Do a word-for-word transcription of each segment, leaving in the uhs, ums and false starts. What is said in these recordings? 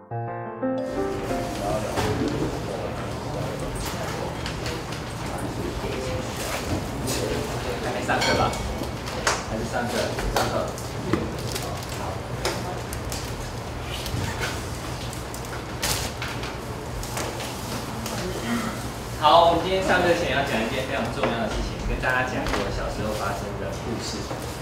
还没上课吧？还是上课？上课。好，我们今天上课前要讲一件非常重要的事情，跟大家讲我小时候发生的故事。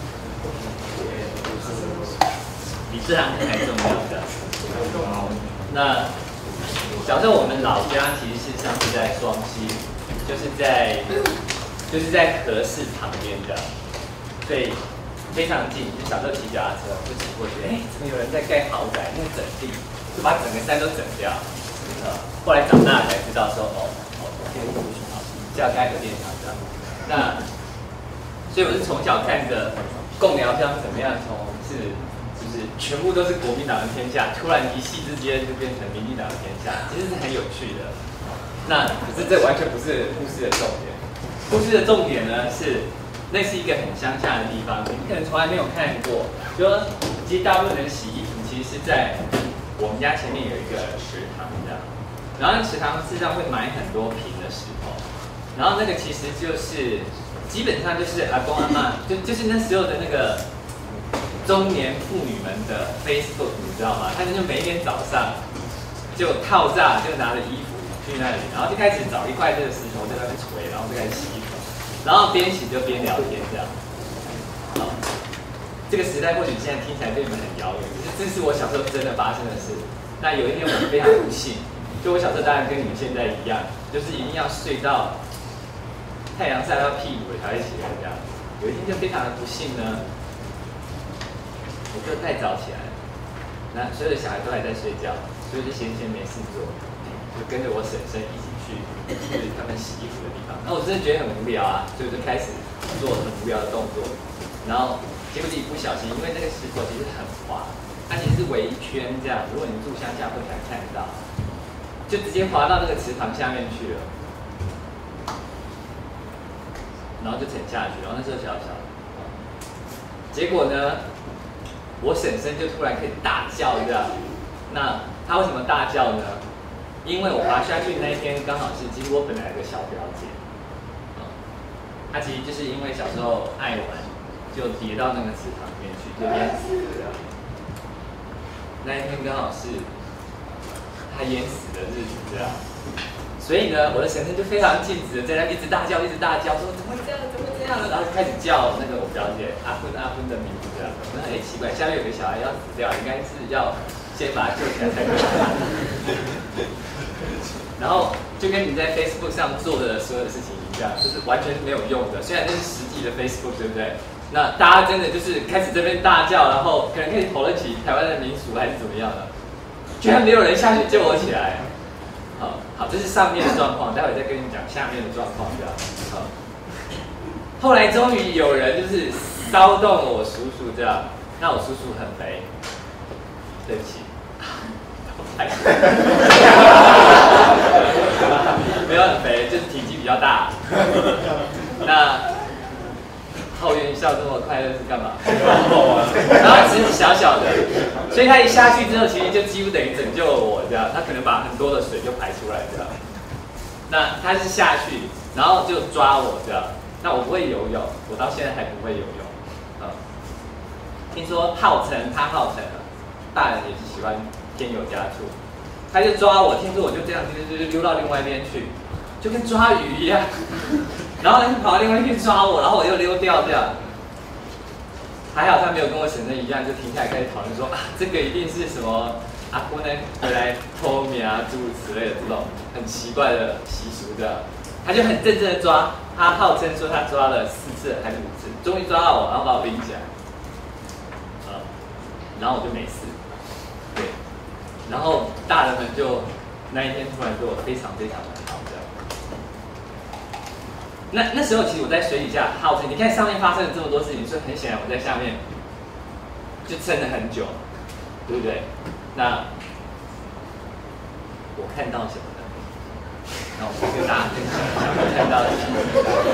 比这堂课还重要的。那小时候我们老家其实事实上是在双溪，就是在就是在河市旁边的，所以非常近。就小时候骑脚踏车就骑过去，哎，怎么有人在盖豪宅？那个整地就把整个山都整掉。呃，后来长大才知道说，哦。叫开核电厂这样，那所以我是从小看着贡寮乡怎么样从是就是全部都是国民党的天下，突然一夕之间就变成民进党的天下，其实是很有趣的。那可是这完全不是故事的重点，故事的重点呢是那是一个很乡下的地方，你们可能从来没有看过。就说其实大部分人洗衣服其实是在我们家前面有一个池塘这样，然后那池塘事实上会埋很多瓶的石头。然后那个其实就是基本上就是阿公阿嬷，就就是那时候的那个中年妇女们的 Facebook， 你知道吗？他们就每一天早上就套炸，就拿着衣服去那里，然后就开始找一块这个石头在那边捶，然后就开始洗衣服，然后边洗就边聊天这样。好，这个时代或许现在听起来对你们很遥远，可是这是我小时候真的发生的事。那有一天我非常不幸，就我小时候当然跟你们现在一样，就是一定要睡到太阳晒到屁股了才会起来这样。有一天就非常的不幸呢，我就太早起来了，那所有的小孩都还在睡觉，所以就闲闲没事做，就跟着我婶婶一起去去他们洗衣服的地方。那我真的觉得很无聊啊，所以我就开始做很无聊的动作，然后结果自己不小心，因为那个石头其实很滑，它其实是围一圈这样，如果你住乡下会才看到，就直接滑到那个池塘下面去了。然后就沉下去，然后那时候小小的，结果呢，我婶婶就突然可以大叫这样。那她为什么大叫呢？因为我滑下去那一天刚好是，其实我本来有个小表姐，她其实就是因为小时候爱玩，就跌到那个池塘里面去，就淹死了。那一天刚好是她淹死的日子这样。所以呢，我的婶婶就非常尽职的在那一直大叫，一直大叫，说怎么会这样，怎么会这样呢？然后就开始叫那个我表姐阿芬阿芬的名字这样。那很奇怪，下面有个小孩要死掉，应该是要先把他救起来才对。然后就跟你在 Facebook 上做的所有的事情一样，就是完全没有用的。虽然这是实际的 Facebook， 对不对？那大家真的就是开始这边大叫，然后可能可以讨论起台湾的民俗还是怎么样的，居然没有人下去救我起来。好，好，这是上面的状况，待会再跟你讲下面的状况，这样。好，后来终于有人就是骚动了我叔叔，这样。那我叔叔很肥，对不起，没有很肥，就是体积比较大。那后院笑这么快乐是干嘛？然后只是小小的，所以他一下去之后，其实就几乎等于拯救了我这样。他可能把很多的水就排出来这样。那他是下去，然后就抓我这样。那我不会游泳，我到现在还不会游泳。嗯，听说号称他号称啊，大人也是喜欢添油加醋。他就抓我，听说我就这样就就溜到另外一边去，就跟抓鱼一样。然后他就跑到另外一边抓我，然后我又溜掉这样。还好他没有跟我婶婶一样，就停下来开始讨论说啊，这个一定是什么阿姑呢回来偷米啊，诸如此类的这种很奇怪的习俗这样。他就很认真的抓，他号称说他抓了四次还是五次，终于抓到我，然后把我拎起来，啊，然后我就没事，对，然后大人们就那一天突然对我非常非常的好这样。那那时候其实我在水底下号称，你看上面发生了这么多事情，所以很显然我在下面就撑了很久，对不对？那我看到什么呢？那我跟大家分享一下我看到的什么。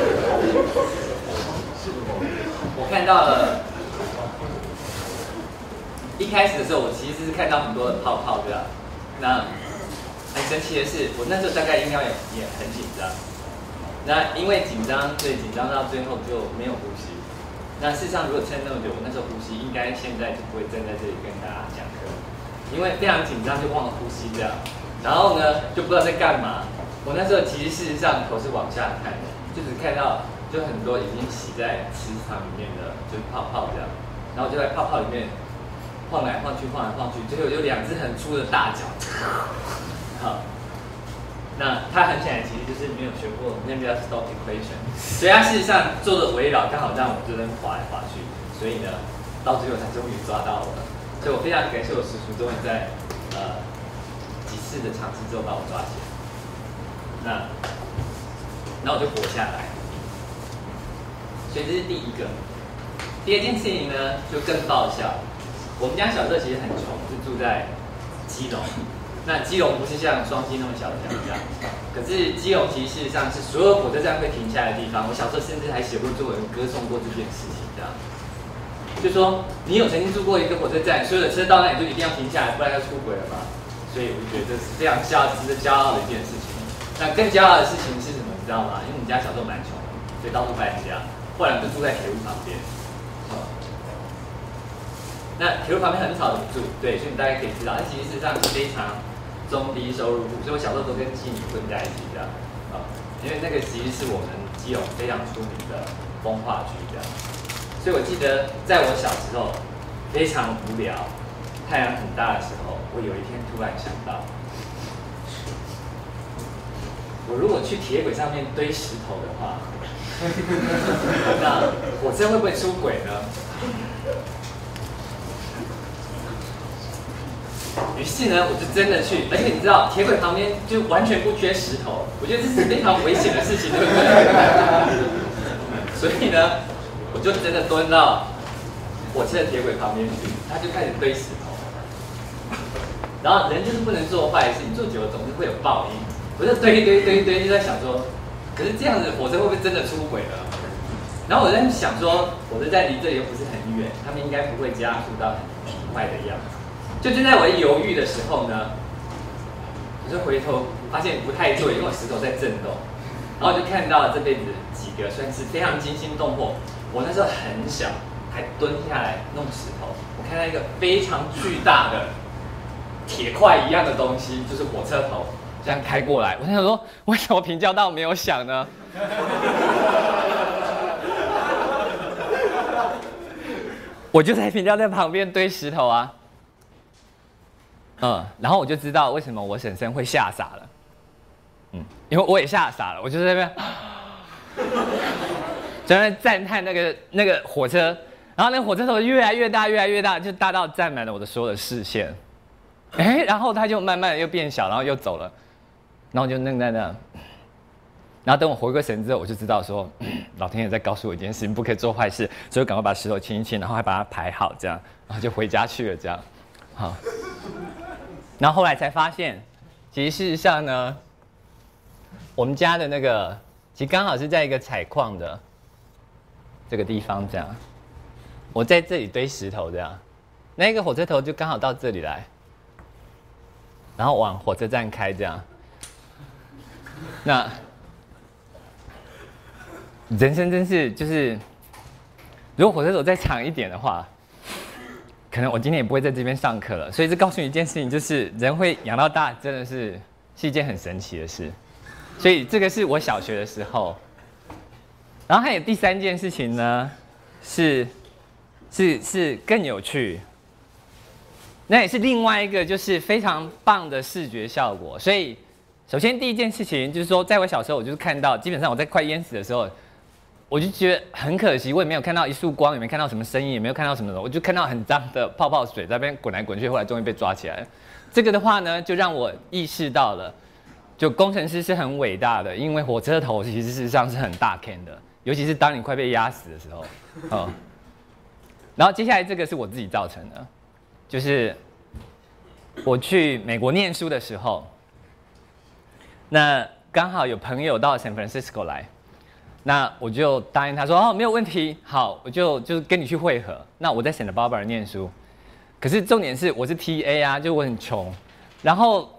我看到了，一开始的时候我其实是看到很多的泡泡这样， 那很神奇的是，我那时候大概应该也也很紧张。那因为紧张，所以紧张到最后就没有呼吸。那事实上，如果撑那么久，我那时候呼吸，应该现在就不会站在这里跟大家讲课，因为非常紧张就忘了呼吸这样。然后呢，就不知道在干嘛。我那时候其实事实上头是往下看的，就只看到就很多已经洗在池塘里面的，就是泡泡这样。然后就在泡泡里面晃来晃去，晃来晃去，最后有两只很粗的大脚。好，那它很显然其实就是没有学过 Navier-Stokes equation， 所以它事实上做的围绕刚好让我这边滑来滑去，所以呢，到最后才终于抓到我了。所以我非常感谢我师傅，终于在呃几次的尝试之后把我抓起来。那，那我就活下来。所以这是第一个。第二件事情呢，就更爆笑。我们家小时候其实很穷，是住在基隆。那基隆不是像双溪那么小的乡下，可是基隆其实事实上是所有火车站会停下来的地方。我小时候甚至还写过作文歌颂过这件事情，这样。就说你有曾经住过一个火车站，所有的车到那里就一定要停下来，不然要出轨了嘛。所以我觉得这是非常骄值得骄傲的一件事情。那更骄傲的事情是什么？你知道吗？因为我们家小时候蛮穷的，所以到处搬家。后来我们就住在铁路旁边。哦、那铁路旁边很少人住，对，所以你大概可以知道，它其实事实上是非常中低收入户，所以我小时候都跟妓女混在一起这样。啊、哦，因为那个其实是我们基隆非常出名的风化区这样。所以我记得在我小时候非常无聊，太阳很大的时候，我有一天突然想到，我如果去铁轨上面堆石头的话，那火车会不会出轨呢？于是呢，我就真的去，而且你知道，铁轨旁边就完全不缺石头，我觉得这是非常危险的事情，对不对？所以呢，我就真的蹲到火车的铁轨旁边去，他就开始堆石头。然后人就是不能做坏事，你做久了总是会有报应。我就堆堆堆堆，就在想说，可是这样子火车会不会真的出轨呢？然后我在想说，火车站离这里又不是很远，他们应该不会加速到很奇怪的样子。就正在我一犹豫的时候呢，我就回头发现不太对，因为我石头在震动。然后我就看到了这辈子几个算是非常惊心动魄。我那时候很小，还蹲下来弄石头，我看到一个非常巨大的铁块一样的东西，就是火车头。这样开过来，我想说，为什么平交道没有响呢？我就在平交道旁边堆石头啊，嗯，然后我就知道为什么我婶婶会吓傻了，嗯，因为我也吓傻了，我就在那边，在那边赞叹那个那个火车，然后那个火车头越来越大，越来越大，就大到占满了我的所有的视线，哎，然后它就慢慢的又变小，然后又走了。然后我就愣在那，然后等我回过神之后，我就知道说，老天爷在告诉我一件事情，不可以做坏事，所以我赶快把石头清一清，然后还把它排好，这样，然后就回家去了，这样，好。然后后来才发现，其实事实上呢，我们家的那个，其实刚好是在一个采矿的这个地方，这样，我在这里堆石头，这样，那个火车头就刚好到这里来，然后往火车站开，这样。那人生真是就是，如果火车走再长一点的话，可能我今天也不会在这边上课了。所以这告诉你一件事情，就是人会养到大，真的是是一件很神奇的事。所以这个是我小学的时候。然后还有第三件事情呢，是是是更有趣。那也是另外一个就是非常棒的视觉效果，所以。首先，第一件事情就是说，在我小时候，我就是看到，基本上我在快淹死的时候，我就觉得很可惜，我也没有看到一束光，也没看到什么声音，也没有看到什么的，我就看到很脏的泡泡水在那边滚来滚去，后来终于被抓起来了。这个的话呢，就让我意识到了，就工程师是很伟大的，因为火车头其实事实上是很大坑的，尤其是当你快被压死的时候。哦。然后接下来这个是我自己造成的，就是我去美国念书的时候。那刚好有朋友到 San Francisco 来，那我就答应他说哦没有问题，好，我就就跟你去会合。那我在 Santa Barbara 念书，可是重点是我是 T A 啊，就我很穷， 然后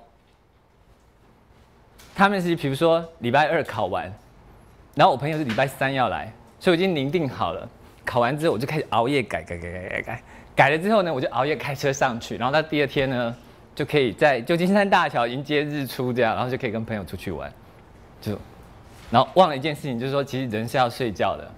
他们是比如说礼拜二考完，然后我朋友是礼拜三要来，所以我已经拟定好了。考完之后我就开始熬夜改改改改改改，改了之后呢，我就熬夜开车上去，然后到第二天呢，就可以在旧金山大桥迎接日出这样，然后就可以跟朋友出去玩。就，然后忘了一件事情，就是说其实人是要睡觉的。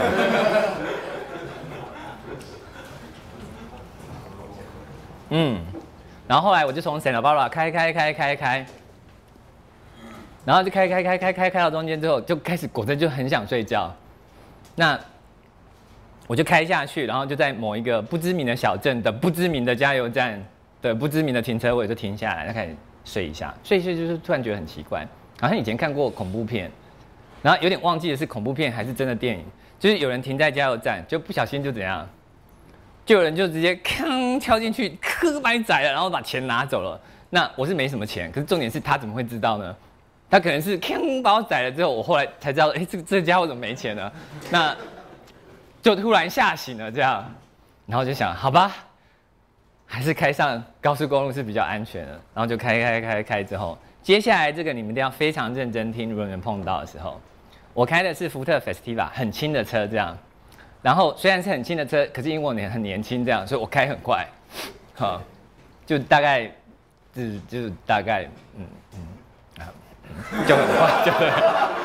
嗯，然后后来我就从 Santa Barbara 开开开开开，然后就开开开开开开到中间之后，就开始果真就很想睡觉。那我就开下去，然后就在某一个不知名的小镇的不知名的加油站的不知名的停车位就停下来，就开始睡一下。睡一睡就是突然觉得很奇怪，好像以前看过恐怖片，然后有点忘记的是恐怖片还是真的电影，就是有人停在加油站，就不小心就怎样，就有人就直接吭跳进去，吭把你宰了，然后把钱拿走了。那我是没什么钱，可是重点是他怎么会知道呢？他可能是吭把我宰了之后，我后来才知道，哎，这这家伙怎么没钱呢？那就突然吓醒了，这样，然后就想，好吧，还是开上高速公路是比较安全的，然后就开开开开之后，接下来这个你们一定要非常认真听，如果你们碰到的时候，我开的是福特 Festiva 很轻的车，这样，然后虽然是很轻的车，可是因为我很年轻，这样，所以我开很快，好，就大概，就是就是大概，嗯嗯，啊，就很快，就很，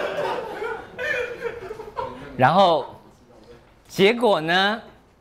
然后。结果呢，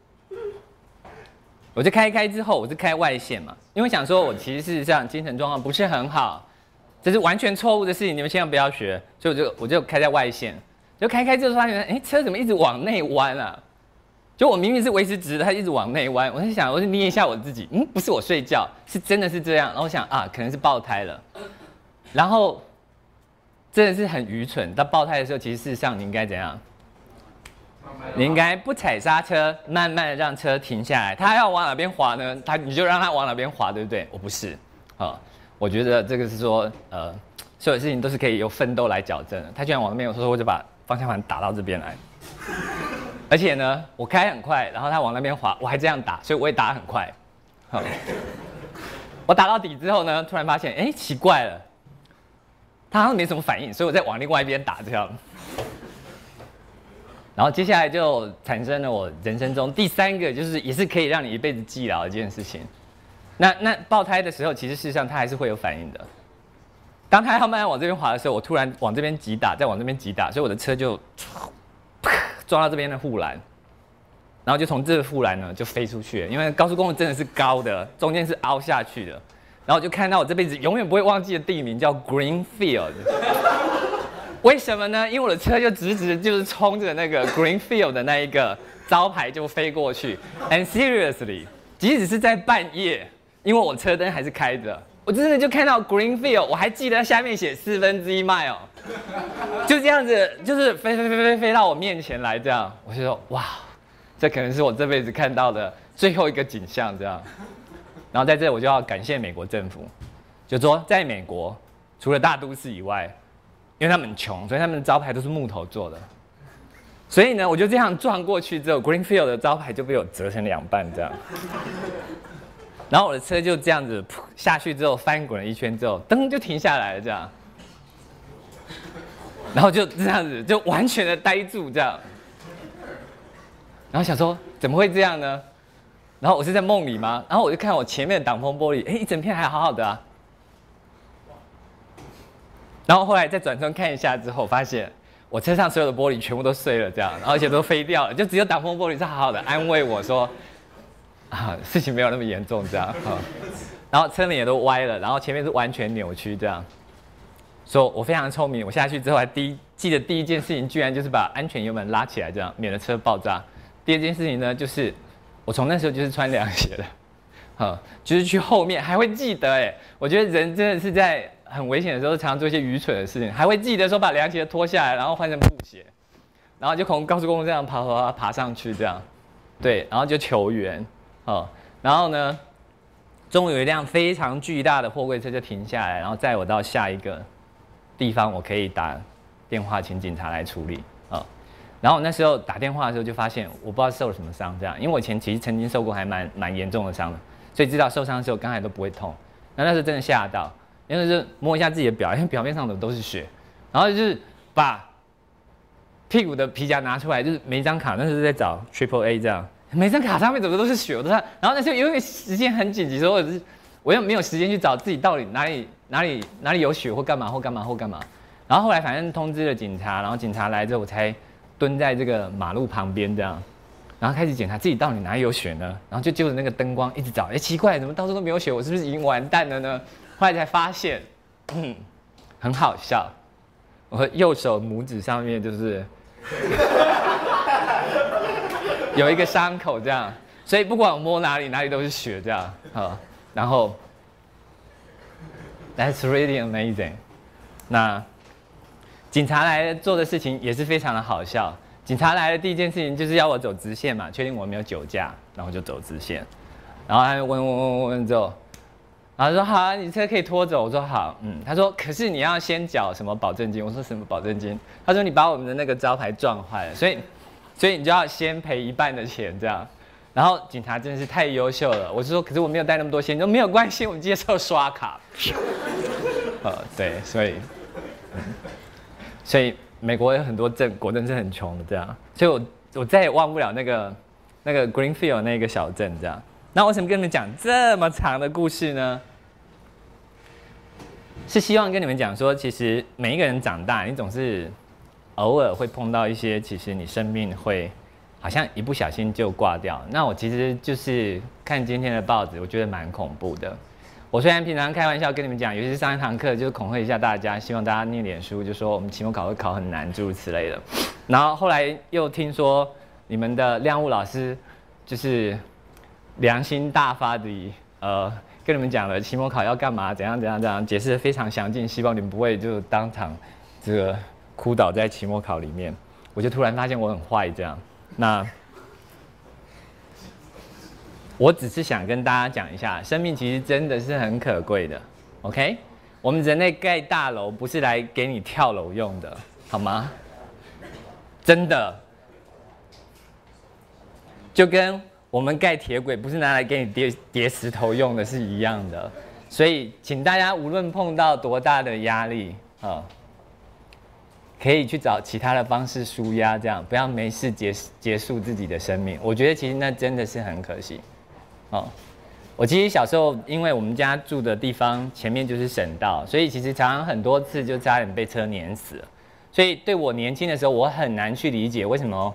我就开一开之后，我是开外线嘛，因为想说我其实事实上精神状况不是很好，这是完全错误的事情，你们千万不要学。所以我就我就开在外线，就开开之后发现，哎，车怎么一直往内弯啊？就我明明是维持直的，它一直往内弯。我在想，我就捏一下我自己，嗯，不是我睡觉，是真的是这样。然后我想啊，可能是爆胎了。然后真的是很愚蠢，到爆胎的时候，其实事实上你应该怎样？你应该不踩刹车，慢慢的让车停下来。他要往哪边滑呢？他你就让他往哪边滑，对不对？我不是，啊，我觉得这个是说，呃，所有事情都是可以由奋斗来矫正的。他居然往那边，我说我就把方向盘打到这边来，而且呢，我开很快，然后他往那边滑，我还这样打，所以我也打很快。好，我打到底之后呢，突然发现，哎，奇怪了，他好像没什么反应，所以我再往另外一边打这样。然后接下来就产生了我人生中第三个，就是也是可以让你一辈子记牢的一件事情。那那爆胎的时候，其实事实上它还是会有反应的。当它要慢慢往这边滑的时候，我突然往这边急打，再往这边急打，所以我的车就撞到这边的护栏，然后就从这个护栏呢就飞出去了。因为高速公路真的是高的，中间是凹下去的。然后我就看到我这辈子永远不会忘记的地名叫 Greenfield。为什么呢？因为我的车就直直就是冲着那个 Greenfield 的那一个招牌就飞过去。And seriously， 即使是在半夜，因为我车灯还是开着，我真的就看到 Greenfield， 我还记得下面写四分之一 mile， 就这样子，就是飞飞飞飞飞到我面前来，这样，我就说哇，这可能是我这辈子看到的最后一个景象，这样。然后在这我就要感谢美国政府，就说在美国除了大都市以外。因为他们很穷，所以他们的招牌都是木头做的。所以呢，我就这样撞过去之后 ，Greenfield 的招牌就被我折成两半这样。然后我的车就这样子下去之后翻滚了一圈之后，噔就停下来了这样。然后就这样子就完全的呆住这样。然后想说怎么会这样呢？然后我是在梦里吗？然后我就看我前面的挡风玻璃，哎，一整片还好好的啊。然后后来再转身看一下之后，发现我车上所有的玻璃全部都碎了，这样，然后而且都飞掉了，就只有挡风玻璃是好好的，安慰我说，啊，事情没有那么严重这样。啊、然后车门也都歪了，然后前面是完全扭曲这样。所以我非常聪明，我下去之后还第一记得第一件事情，居然就是把安全油门拉起来，这样免得车爆炸。第二件事情呢，就是我从那时候就是穿凉鞋的，啊、就是去后面还会记得哎，我觉得人真的是在。很危险的时候，常常做一些愚蠢的事情，还会记得说把凉鞋脱下来，然后换成布鞋，然后就从高速公路这样爬爬爬爬上去，这样，对，然后就求援，哦，然后呢，终于有一辆非常巨大的货柜车就停下来，然后载我到下一个地方，我可以打电话请警察来处理，啊、哦，然后我那时候打电话的时候就发现我不知道受了什么伤，这样，因为我以前其实曾经受过还蛮蛮严重的伤的，所以知道受伤的时候刚才都不会痛。 那那时候真的吓到，因为就摸一下自己的表，因为表面上的都是血，然后就是把屁股的皮夹拿出来，就是每一张卡那时候在找 Triple A 这样，每张卡上面怎么都是血，我都看，然后那时候因为时间很紧急，所以我是我又没有时间去找自己到底哪里哪里哪里有血或干嘛或干嘛或干嘛，然后后来反正通知了警察，然后警察来之后我才蹲在这个马路旁边这样。然后开始检查自己到底哪里有血呢？然后就就着那个灯光一直找，哎，奇怪，怎么到处都没有血？我是不是已经完蛋了呢？后来才发现，嗯，很好笑，我右手拇指上面就是有一个伤口这样，所以不管我摸哪里，哪里都是血这样啊。然后 ，That's really amazing。那警察来做的事情也是非常的好笑。警察来的第一件事情就是要我走直线嘛，确定我没有酒驾，然后就走直线。然后他就问问问问问之后，然后说好、啊，你车可以拖走。我说好，嗯。他说可是你要先缴什么保证金？我说什么保证金？他说你把我们的那个招牌撞坏了，所以所以你就要先赔一半的钱这样。然后警察真的是太优秀了，我就说可是我没有带那么多钱，你说没有关系，我们接受刷卡。呃，对，所以，嗯、所以。美国有很多镇果真是很穷的这样，所以我我再也忘不了那个那个 Greenfield 那个小镇这样。那为什么跟你们讲这么长的故事呢？是希望跟你们讲说，其实每一个人长大，你总是偶尔会碰到一些，其实你生命会好像一不小心就挂掉。那我其实就是看今天的报纸，我觉得蛮恐怖的。我虽然平常开玩笑跟你们讲，尤其是上一堂课就是恐吓一下大家，希望大家念点书，就说我们期末考会考很难，诸如此类的。然后后来又听说你们的量物老师就是良心大发的，呃，跟你们讲了期末考要干嘛，怎样怎样怎样，解释得非常详尽，希望你们不会就当场这个哭倒在期末考里面。我就突然发现我很坏这样。那我只是想跟大家讲一下，生命其实真的是很可贵的 ，OK？ 我们人类盖大楼不是来给你跳楼用的，好吗？真的，就跟我们盖铁轨不是拿来给你叠叠石头用的是一样的。所以，请大家无论碰到多大的压力啊，可以去找其他的方式抒压，这样不要没事结结束自己的生命。我觉得其实那真的是很可惜。哦，我其实小时候，因为我们家住的地方前面就是省道，所以其实常常很多次就差点被车碾死了。所以对我年轻的时候，我很难去理解为什么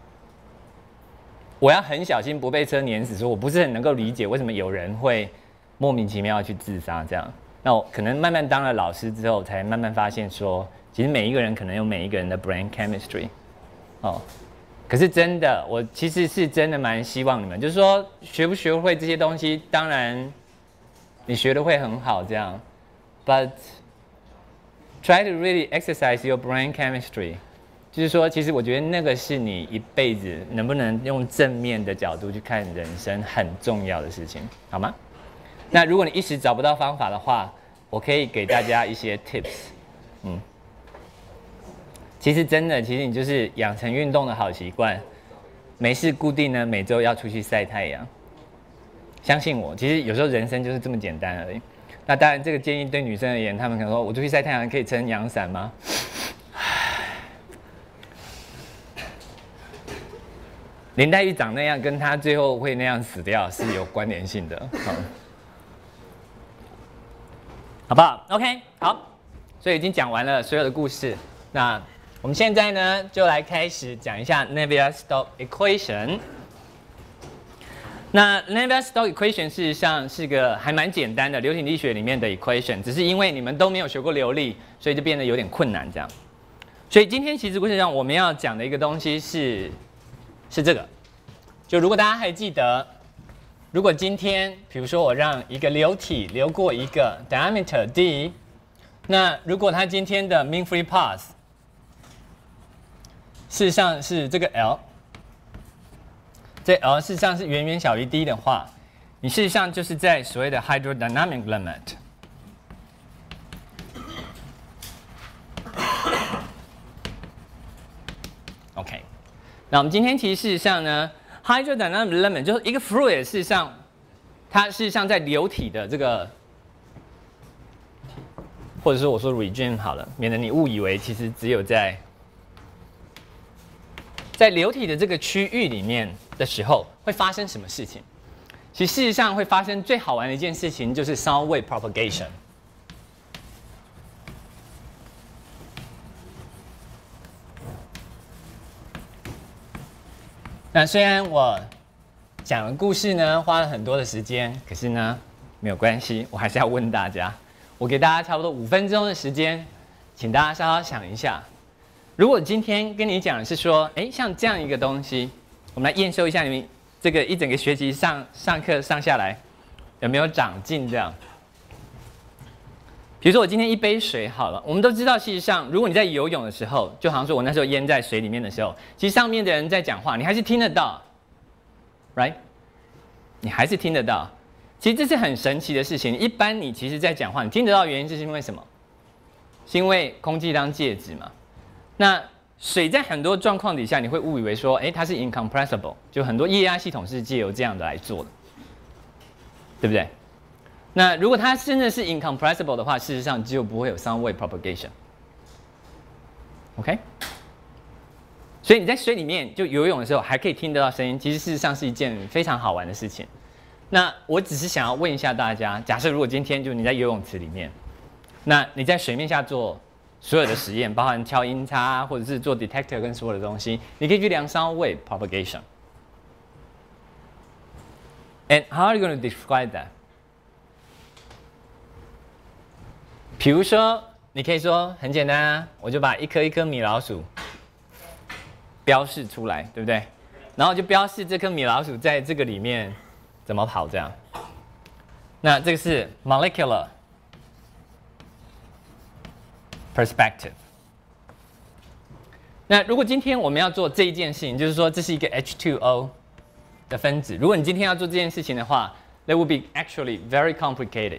我要很小心不被车碾死。所以我不是很能够理解为什么有人会莫名其妙去自杀这样。那我可能慢慢当了老师之后，才慢慢发现说，其实每一个人可能有每一个人的 brain chemistry。哦。可是真的，我其实是真的蛮希望你们，就是说学不学会这些东西，当然你学的会很好这样 ，but try to really exercise your brain chemistry， 就是说，其实我觉得那个是你一辈子能不能用正面的角度去看人生很重要的事情，好吗？那如果你一时找不到方法的话，我可以给大家一些 tips， 嗯。其实真的，其实你就是养成运动的好习惯，没事固定呢每周要出去晒太阳。相信我，其实有时候人生就是这么简单而已。那当然，这个建议对女生而言，她们可能说：“我出去晒太阳可以撑阳伞吗？”林黛玉长那样，跟她最后会那样死掉是有关联性的，好，好不好 ？OK， 好，所以已经讲完了所有的故事，那。我们现在呢，就来开始讲一下 Navier-Stokes equation。那 Navier-Stokes equation 事实上是个还蛮简单的流体力学里面的 equation， 只是因为你们都没有学过流力，所以就变得有点困难这样。所以今天其实故事上我们要讲的一个东西是是这个，就如果大家还记得，如果今天比如说我让一个流体流过一个 diameter d， 那如果它今天的 mean free path事实上是这个 L， 这 L 事实上是远远小于 d 的话，你事实上就是在所谓的 hydrodynamic limit。OK， 那我们今天其实事实上呢 ，hydrodynamic limit 就是一个 fluid， 事实上它事实上在流体的这个或者说我说 region 好了，免得你误以为其实只有在在流体的这个区域里面的时候会发生什么事情。其实事实上会发生最好玩的一件事情就是 sound wave propagation。那虽然我讲的故事呢花了很多的时间，可是呢没有关系，我还是要问大家，我给大家差不多五分钟的时间，请大家稍稍想一下，如果今天跟你讲的是说，哎，像这样一个东西，我们来验收一下你们这个一整个学期上上课上下来有没有长进这样。比如说我今天一杯水好了，我们都知道，事实上，如果你在游泳的时候，就好像说我那时候淹在水里面的时候，其实上面的人在讲话，你还是听得到 ，right？ 你还是听得到。其实这是很神奇的事情。一般你其实在讲话，你听得到的原因是因为什么？是因为空气当介质嘛。那水在很多状况底下，你会误以为说，哎，它是 incompressible， 就很多液压系统是借由这样的来做的，对不对？那如果它真的是 incompressible 的话，事实上就不会有 sound wave propagation。OK， 所以你在水里面就游泳的时候还可以听得到声音，其实事实上是一件非常好玩的事情。那我只是想要问一下大家，假设如果今天就你在游泳池里面，那你在水面下做所有的实验，包含敲音叉或者是做 detector 跟所有的东西，你可以去量 sound wave propagation。And how are you going to describe that？比如说，你可以说很简单啊，我就把一颗一颗米老鼠标示出来，对不对？然后就标示这颗米老鼠在这个里面怎么跑这样。那这个是 molecular perspective。那如果今天我们要做这一件事情，就是说这是一个 H two O 的分子，如果你今天要做这件事情的话 ，that would be actually very complicated。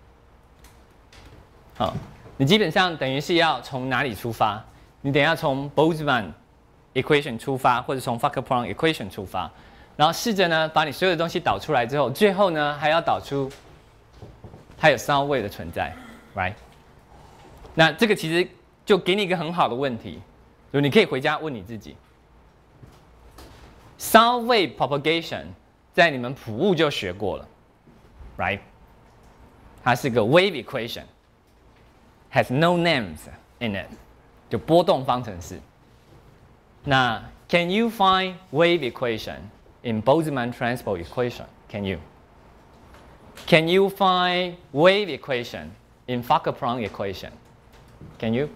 好，你基本上等于是要从哪里出发？你等一下从 Boltzmann equation 出发，或者从 Fokker-Prong equation 出发，然后试着呢把你所有的东西导出来之后，最后呢还要导出它有 sound wave 的存在 ，right？ 那这个其实就给你一个很好的问题，就你可以回家问你自己 ，sound wave propagation 在你们普物就学过了 ，right？ 它是个 wave equation。Has no names in it， 就波动方程式。那 Can you find wave equation in Boltzmann transport equation? Can you? Can you find wave equation in Fokker-Prong equation? Can you?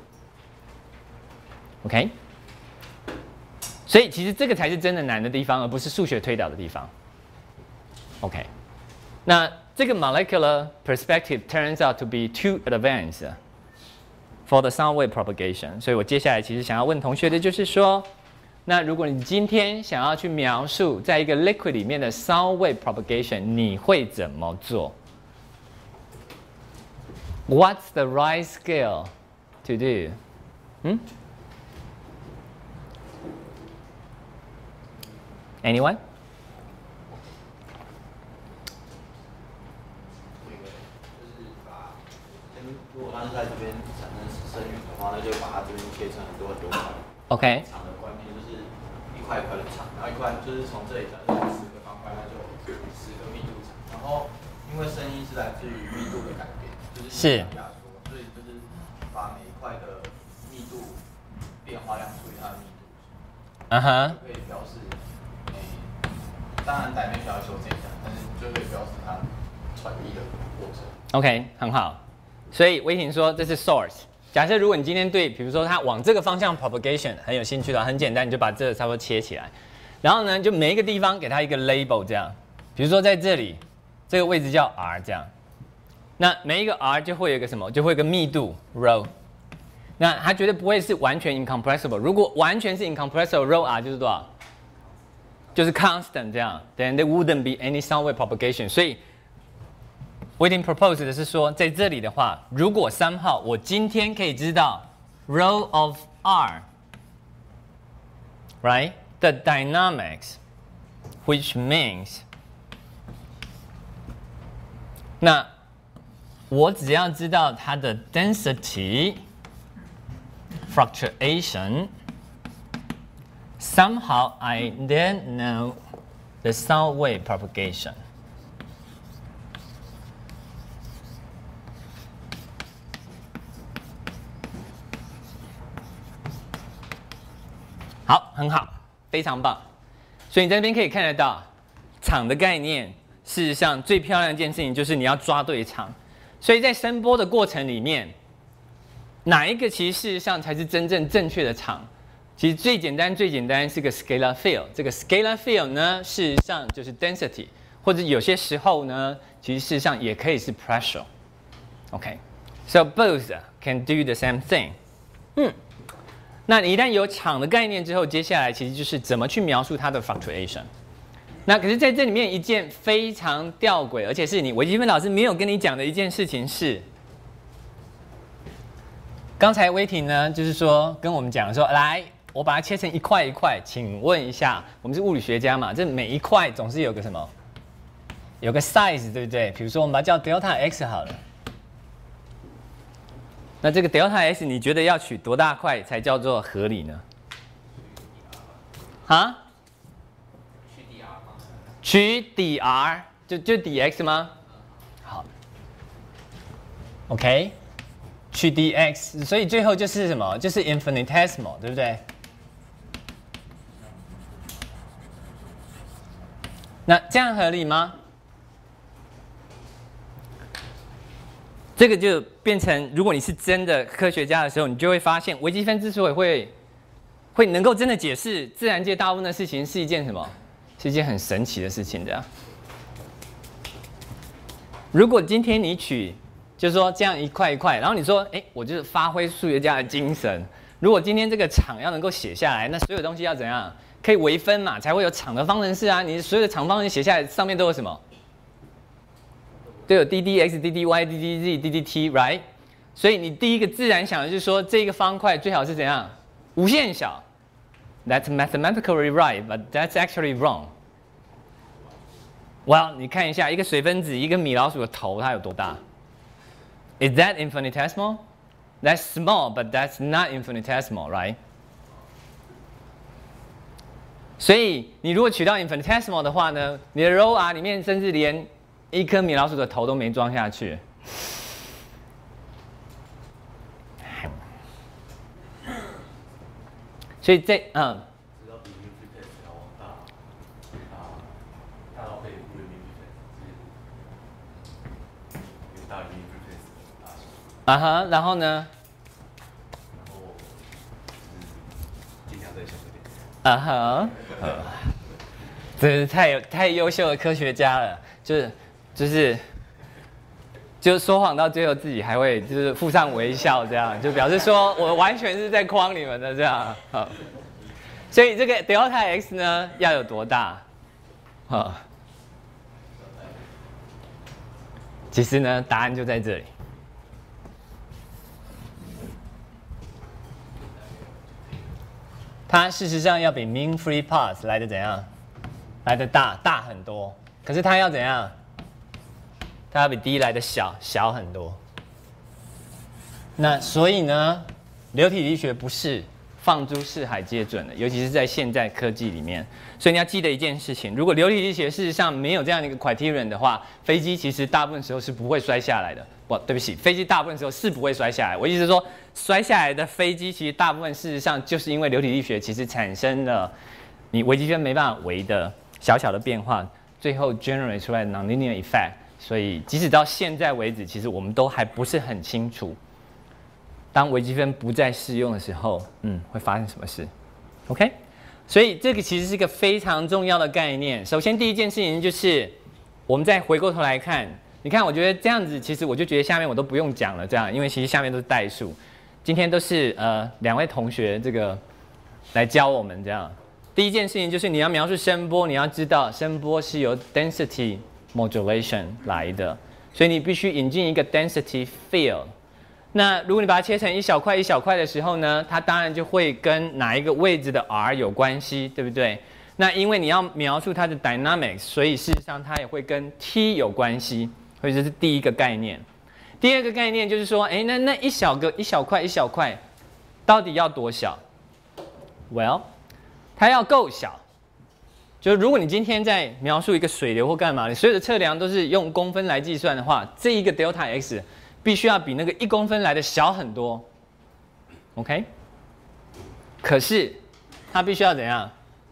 OK。所以其实这个才是真的难的地方，而不是数学推导的地方。OK。那这个 molecular perspective turns out to be too advanced。For the sound wave propagation， 所以我接下来其实想要问同学的就是说，那如果你今天想要去描述在一个 liquid 里面的 sound wave propagation， 你会怎么做 ？What's the right scale to do？ 嗯 ？Anyone？ 如果它是在这边产生声源的话，那就把它这边切成很多很多块。 OK。 长的关闭就是一块一块的长，然后一块就是从这里转成十个方块，那就十个密度长。然后因为声音是来自于密度的改变，就是压缩，所以就是把每一块的密度变化量除以它的密度， 嗯哼， 就可以表示，诶，当然代面需要修正一下，但是就可以表示它传递的过程。 OK， 很好。所以威霆说这是 source。假设如果你今天对，比如说它往这个方向 propagation 很有兴趣的话，很简单，你就把这个差不多切起来，然后呢，就每一个地方给它一个 label 这样。比如说在这里，这个位置叫 R 这样。那每一个 R 就会有一个什么？就会有一个密度 rho。那它绝对不会是完全 incompressible。如果完全是 incompressible rho R 就是多少？就是 constant 这样。Then there wouldn't be any sound wave propagation。所以我已经 propose 的是说，在这里的话，如果三号我今天可以知道 rho of R，right the dynamics，which means， 那我只要知道它的 density fluctuation, somehow I then know the sound wave propagation. 好，很好，非常棒。所以你在这边可以看得到场的概念。事实上，最漂亮的一件事情就是你要抓对场。所以在声波的过程里面，哪一个其实事实上才是真正正确的场？其实最简单、最简单是个 scalar field。这个 scalar field 呢，事实上就是 density， 或者有些时候呢，其实事实上也可以是 pressure。OK，so both can do the same thing。嗯。那你一旦有场的概念之后，接下来其实就是怎么去描述它的 fluctuation。那可是在这里面一件非常吊诡，而且是你微积分老师没有跟你讲的一件事情是，刚才威霆呢就是说跟我们讲说，来，我把它切成一块一块，请问一下，我们是物理学家嘛，这每一块总是有个什么，有个 size 对不对？比如说我们把它叫 delta x 好了。那这个 delta x 你觉得要取多大块才叫做合理呢？啊？取 dr 就就 dx 吗？好 ，OK， 取 dx， 所以最后就是什么？就是 infinitesimal， 对不对？那这样合理吗？这个就变成，如果你是真的科学家的时候，你就会发现，微积分之所以会会能够真的解释自然界大部分的事情，是一件什么？是一件很神奇的事情的。如果今天你取，就是说这样一块一块，然后你说，哎，我就是发挥数学家的精神。如果今天这个场要能够写下来，那所有东西要怎样？可以微分嘛，才会有场的方程式啊。你所有的场方程式写下来，上面都有什么？都有 d dx、d dy、d dz、d dt，right？ 所以你第一个自然想的就是说，这个方块最好是怎样？无限小。That's mathematically right, but that's actually wrong. Well， 你看一下，一个水分子，一个米老鼠的头，它有多大 ？Is that infinitesimal? That's small, but that's not infinitesimal, right? 所以你如果取到 infinitesimal 的话呢，你的 rho r 里面甚至连一颗米老鼠的头都没装下去。所以这嗯， 知道比 Newton test 要大，大大到可以忽略 Newton test， 是大于 Newton test 的大小。 啊哈，然后呢？ 然后尽量再小一点。 啊哈，这是太有太优秀的科学家了，就是就是就是说谎到最后自己还会就是附上微笑，这样就表示说我完全是在诓你们的这样。好，所以这个 delta x 呢要有多大？好，其实呢答案就在这里。它事实上要比 mean free path 来的怎样？来的大，大很多。可是它要怎样？它要比 d 来的小，小很多。那所以呢，流体力学不是放诸四海皆准的，尤其是在现在科技里面。所以你要记得一件事情：如果流体力学事实上没有这样的一个 criterion 的话，飞机其实大部分时候是不会摔下来的。不，对不起，飞机大部分时候是不会摔下来。我意思是说，摔下来的飞机其实大部分事实上就是因为流体力学其实产生了你微积分没办法微的小小的变化，最后 generate 出来的 nonlinear effect。所以即使到现在为止，其实我们都还不是很清楚，当微积分不再适用的时候，嗯，会发生什么事 ？OK， 所以这个其实是一个非常重要的概念。首先第一件事情就是，我们再回过头来看，你看，我觉得这样子，其实我就觉得下面我都不用讲了，这样，因为其实下面都是代数，今天都是呃两位同学这个来教我们这样。第一件事情就是你要描述声波，你要知道声波是由 density modulation 来的，所以你必须引进一个 density field。那如果你把它切成一小块一小块的时候呢，它当然就会跟哪一个位置的 r 有关系，对不对？那因为你要描述它的 dynamics， 所以事实上它也会跟 t 有关系，所以这是第一个概念。 第二个概念就是说，哎，那那一小个一小块一小块，到底要多小 ？Well， 它要够小。就是如果你今天在描述一个水流或干嘛，你所有的测量都是用公分来计算的话，这一个 delta x 必须要比那个一公分来的小很多。OK？ 可是它必须要怎样？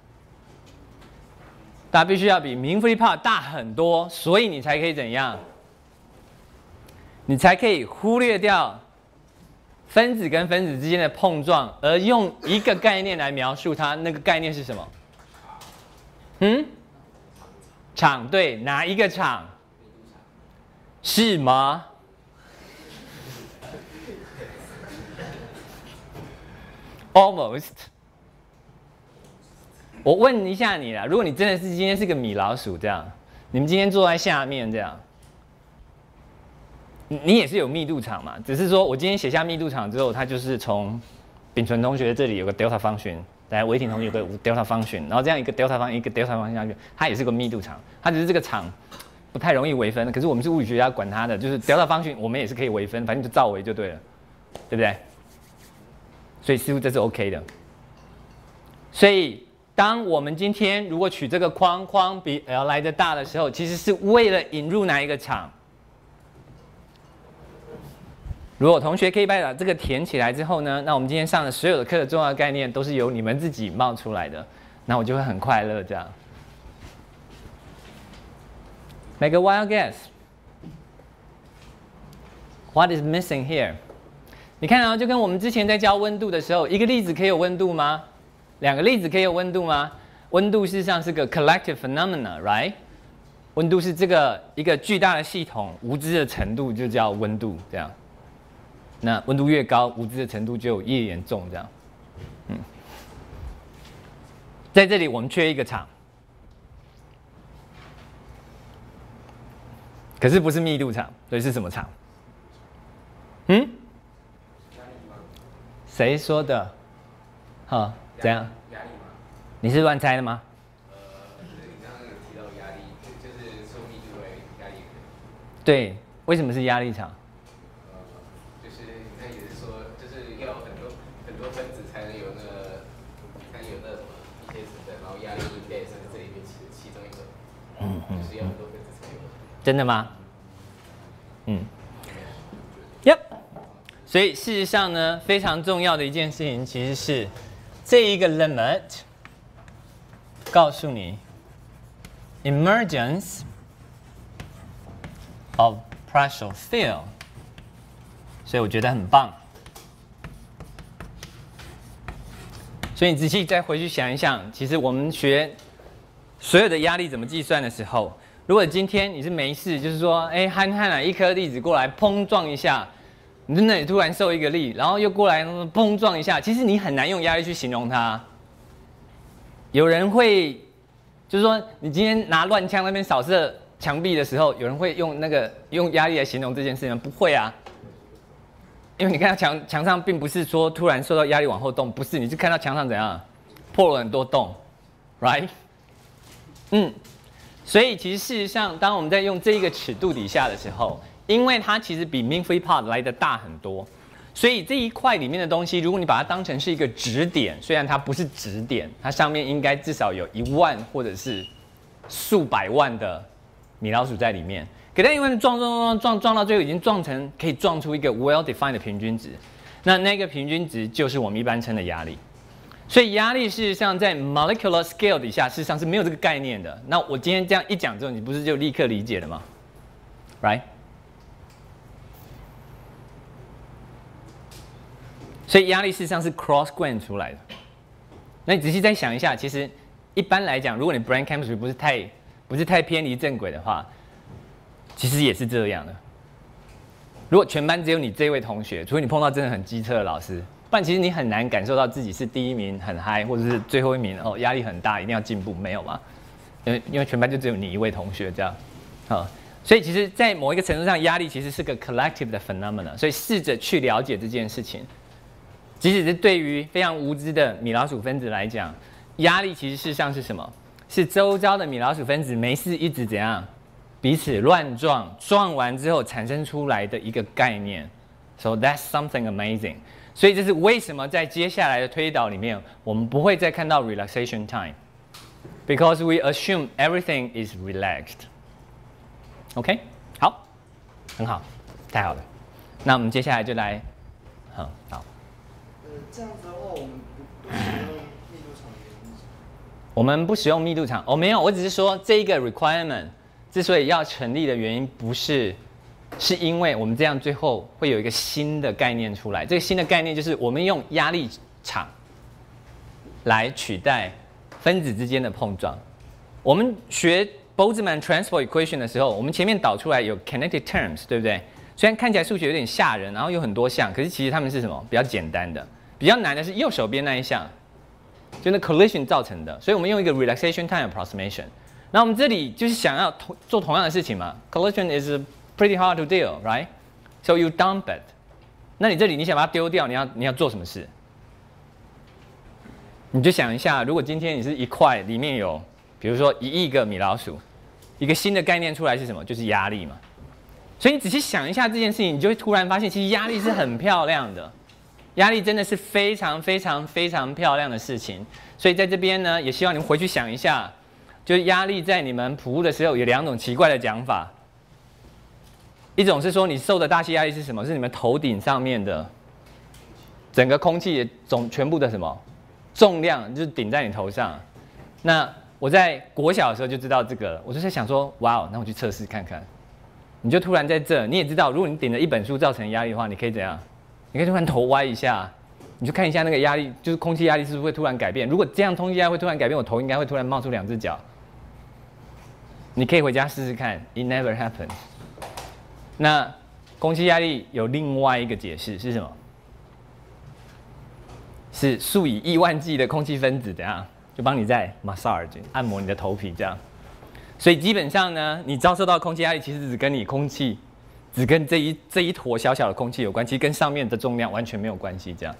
它必须要比 mean free path 大很多，所以你才可以怎样？你才可以忽略掉分子跟分子之间的碰撞，而用一个概念来描述它。那个概念是什么？嗯？场，对，哪一个场？是吗？Almost。我问一下你啦，如果你真的是今天是个米老鼠这样，你们今天坐在下面这样，你也是有密度场嘛？只是说我今天写下密度场之后，它就是从秉存同学这里有个 delta function， 来维挺同学有个 delta function， 然后这样一个 delta function 一个 delta function 下去，它也是个密度场，它只是这个场不太容易微分。可是我们是物理学家管它的，就是 delta function 我们也是可以微分，反正就照微就对了，对不对？所以似乎这是 OK 的。所以当我们今天如果取这个框框比 L 来的大的时候，其实是为了引入哪一个场？如果同学可以把这个填起来之后呢，那我们今天上的所有的课的重要概念都是由你们自己冒出来的，那我就会很快乐这样。Make a wild guess. What is missing here? 你看啊，就跟我们之前在教温度的时候，一个粒子可以有温度吗？两个粒子可以有温度吗？温度事实上是个 collective phenomena, right？ 温度是这个一个巨大的系统，无知的程度就叫温度，这样。那温度越高，无知的程度就越严重，这样。嗯，在这里我们缺一个场，可是不是密度场，所以是什么场？嗯？谁说的？好，怎样？ 压力吗？ 你是乱猜的吗？ 呃，就是你刚刚有提到压力，就是说密度为压力。 对，为什么是压力场？ 呃，就是你看也是说，就是要很多很多分子才能有那个，才能有那什么一些成分，然后压力应该也是这里面其其中一个， 嗯嗯， 就是要很多分子才有。 真的吗？嗯。Yep。所以事实上呢，非常重要的一件事情其实是这一个 limit 告诉你 emergence of partial field， 所以我觉得很棒。所以你仔细再回去想一想，其实我们学所有的压力怎么计算的时候，如果今天你是没事，就是说，哎，憨憨啊，一颗粒子过来碰撞一下。你在那里突然受一个力，然后又过来碰撞一下，其实你很难用压力去形容它。有人会，就是说你今天拿乱枪那边扫射墙壁的时候，有人会用那个用压力来形容这件事情吗？不会啊，因为你看到墙墙上并不是说突然受到压力往后动，不是，你是看到墙上怎样破了很多洞 ，right？ 嗯，所以其实事实上，当我们在用这一个尺度底下的时候，因为它其实比 mean free path 来的大很多，所以这一块里面的东西，如果你把它当成是一个质点，虽然它不是质点，它上面应该至少有一万或者是数百万的米老鼠在里面。可它因为撞撞撞撞撞到最后，已经撞成可以撞出一个 well defined 的平均值，那那个平均值就是我们一般称的压力。所以压力事实上在 molecular scale 底下，事实上是没有这个概念的。那我今天这样一讲之后，你不是就立刻理解了吗 ？Right？所以压力事实上是 cross grain 出来的。那你仔细再想一下，其实一般来讲，如果你 brain chemistry 不是太不是太偏离正轨的话，其实也是这样的。如果全班只有你这位同学，除非你碰到真的很机车的老师，不然其实你很难感受到自己是第一名很嗨，或者是最后一名哦压力很大，一定要进步，没有吗？因为因为全班就只有你一位同学这样，好。所以其实，在某一个程度上，压力其实是个 collective 的 phenomena， 所以试着去了解这件事情。即使是对于非常无知的米老鼠分子来讲，压力其实事实上是什么？是周遭的米老鼠分子没事一直怎样彼此乱撞，撞完之后产生出来的一个概念。So that's something amazing. 所以这是为什么在接下来的推导里面，我们不会再看到 relaxation time, because we assume everything is relaxed. OK， 好，很好，太好了。那我们接下来就来，嗯，好。 呃，这样子的话，我们不不使用密度场的原因是什么？ 我们不使用密度场哦，没有，我只是说这一个 requirement 之所以要成立的原因，不是是因为我们这样最后会有一个新的概念出来。这个新的概念就是我们用压力场来取代分子之间的碰撞。我们学 Boltzmann transport equation 的时候，我们前面导出来有 kinetic terms， 对不对？虽然看起来数学有点吓人，然后有很多项，可是其实它们是什么？比较简单的，比较难的是右手边那一项，就那 collision 造成的。所以我们用一个 relaxation time approximation。那我们这里就是想要同做同样的事情嘛 ，collision is pretty hard to deal, right? So you dump it。那你这里你想把它丢掉，你要你要做什么事？你就想一下，如果今天你是一块里面有，比如说一亿个米老鼠，一个新的概念出来是什么？就是压力嘛。所以你仔细想一下这件事情，你就会突然发现，其实压力是很漂亮的，压力真的是非常非常非常漂亮的事情。所以在这边呢，也希望你们回去想一下，就是压力在你们普物的时候有两种奇怪的讲法。一种是说你受的大气压力是什么？是你们头顶上面的整个空气总全部的什么重量，就是顶在你头上。那我在国小的时候就知道这个了，我就在想说，哇哦，那我去测试看看。你就突然在这，你也知道，如果你顶着一本书造成压力的话，你可以怎样？你可以突然头歪一下，你就看一下那个压力，就是空气压力是不是会突然改变？如果这样空气压力会突然改变，我头应该会突然冒出两只脚。你可以回家试试看 ，It never happens。那空气压力有另外一个解释是什么？是数以亿万计的空气分子怎样，就帮你在 massage 按摩你的头皮这样。所以基本上呢，你遭受到空气压力，其实只跟你空气，只跟这一这一坨小小的空气有关，其实跟上面的重量完全没有关系。这样，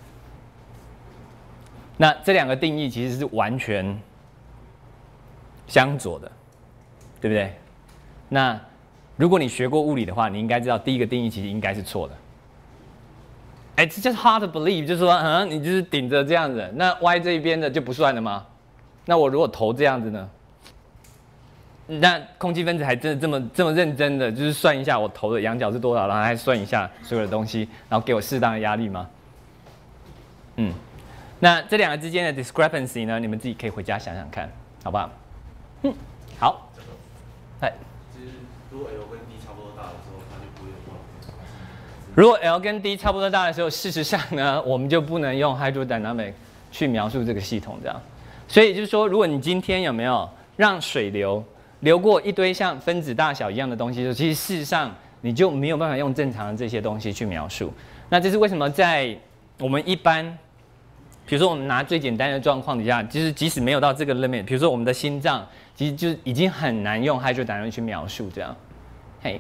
那这两个定义其实是完全相左的，对不对？那如果你学过物理的话，你应该知道第一个定义其实应该是错的。哎，这就是 hard to believe， 就是说，嗯，你就是顶着这样子，那 Y 这一边的就不算了吗？那我如果头这样子呢？那空气分子还真的这么这么认真的，就是算一下我头的仰角是多少，然后还算一下所有的东西，然后给我适当的压力吗？嗯，那这两个之间的 discrepancy 呢，你们自己可以回家想想看，好不好？嗯，好。哎， 就是如果 L 跟 D 差不多大的时候，它就不会用。 如果 L 跟 D 差不多大的时候，事实上呢，我们就不能用 hydrodynamic 去描述这个系统这样。所以就是说，如果你今天有没有让水流流过一堆像分子大小一样的东西，其实事实上你就没有办法用正常的这些东西去描述。那这是为什么在我们一般，比如说我们拿最简单的状况底下，就是即使没有到这个 limit， 比如说我们的心脏，其实就已经很难用 hydrodynamic 去描述这样。嘿，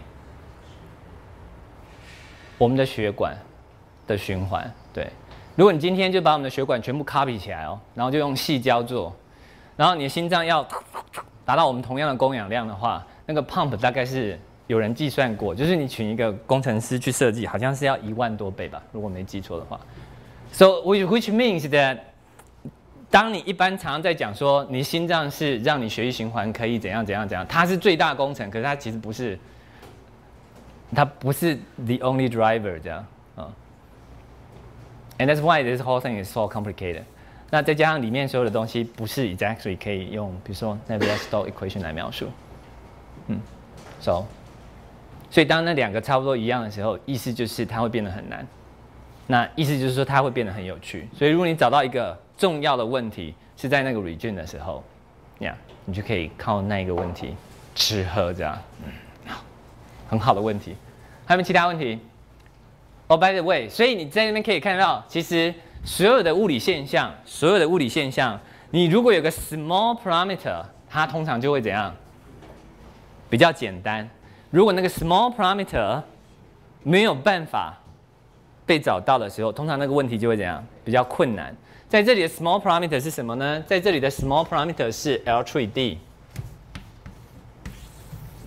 我们的血管的循环，对，如果你今天就把我们的血管全部 copy 起来哦，然后就用矽胶做，然后你的心脏要达到我们同样的供氧量的话，那个 pump 大概是有人计算过，就是你请一个工程师去设计，好像是要一万多倍吧，如果没记错的话。So which means that 当你一般常常在讲说你心脏是让你血液循环可以怎样怎样怎样，它是最大工程，可是它其实不是，它不是 the only driver 这样啊。And that's why this whole thing is so complicated. 那再加上里面所有的东西不是 exactly 可以用，比如说 Navier-Stokes equation 来描述，嗯 ，so， 所以当那两个差不多一样的时候，意思就是它会变得很难。那意思就是说它会变得很有趣。所以如果你找到一个重要的问题是在那个 region 的时候，呀，你就可以靠那一个问题吃喝这样，嗯，好，很好的问题。还有没有其他问题？哦、oh, ，by the way， 所以你在那边可以看到，其实所有的物理现象，所有的物理现象，你如果有个 small parameter， 它通常就会怎样？比较简单。如果那个 small parameter 没有办法被找到的时候，通常那个问题就会怎样？比较困难。在这里的 small parameter 是什么呢？在这里的 small parameter 是 L 除以 D。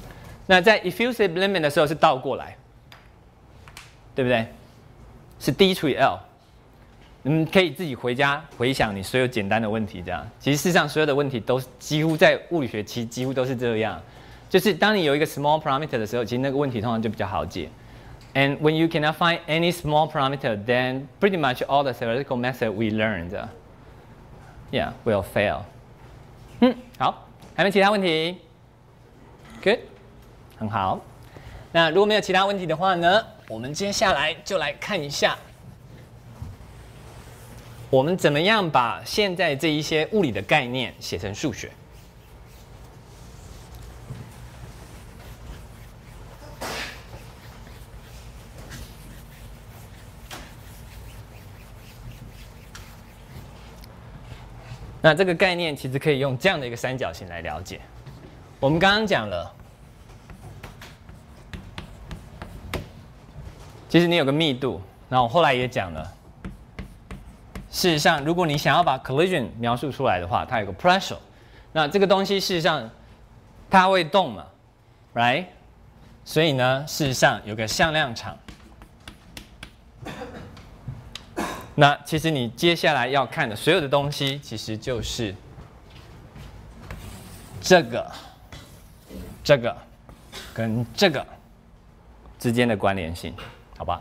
那在 effusive limit 的时候是倒过来，对不对？是 d 除以 l。你们可以自己回家回想你所有简单的问题，这样。其实事实上所有的问题都几乎在物理学期几乎都是这样，就是当你有一个 small parameter 的时候，其实那个问题通常就比较好解。And when you cannot find any small parameter, then pretty much all the theoretical method we learned, yeah, will fail. 嗯，好，还没其他问题 ？Good， 很好。那如果没有其他问题的话呢，我们接下来就来看一下。我们怎么样把现在这一些物理的概念写成数学？那这个概念其实可以用这样的一个三角形来了解。我们刚刚讲了，其实你有个密度，然后我后来也讲了。事实上，如果你想要把 collision 描述出来的话，它有个 pressure， 那这个东西事实上它会动嘛 ，right？ 所以呢，事实上有个向量场。那其实你接下来要看的所有的东西，其实就是这个、这个跟这个之间的关联性，好吧？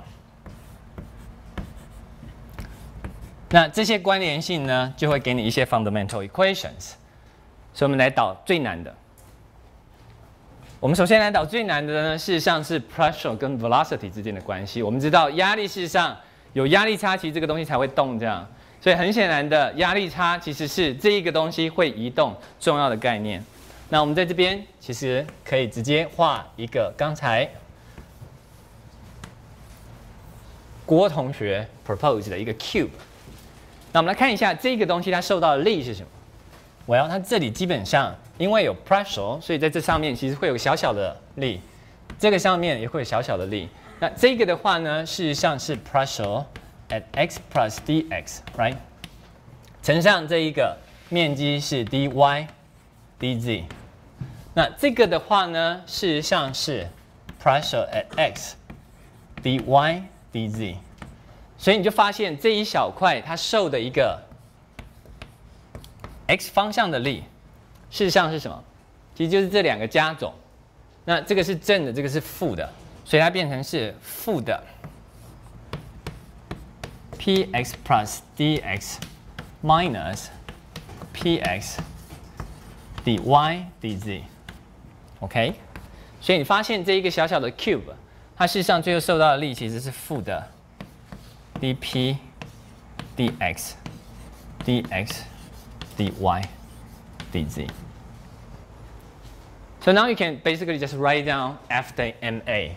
那这些关联性呢，就会给你一些 fundamental equations。所以我们来导最难的。我们首先来导最难的呢，事实上是 pressure 跟 velocity 之间的关系。我们知道压力事实上有压力差，其实这个东西才会动这样。所以很显然的，压力差其实是这一个东西会移动重要的概念。那我们在这边其实可以直接画一个刚才郭同学 propose 的一个 cube。那我们来看一下这个东西它受到的力是什么。我要它这里基本上因为有 pressure， 所以在这上面其实会有小小的力，这个上面也会有小小的力。那这个的话呢，事实上是 pressure at x plus dx，right？ 乘上这一个面积是 dy dz。那这个的话呢，事实上是 pressure at x dy dz。所以你就发现这一小块它受的一个 x 方向的力，事实上是什么？其实就是这两个加总。那这个是正的，这个是负的，所以它变成是负的 px plus dx minus px dy dz。OK， 所以你发现这一个小小的 cube， 它事实上最后受到的力其实是负的 dp dx dx dy dz. So now you can basically just write down after M A.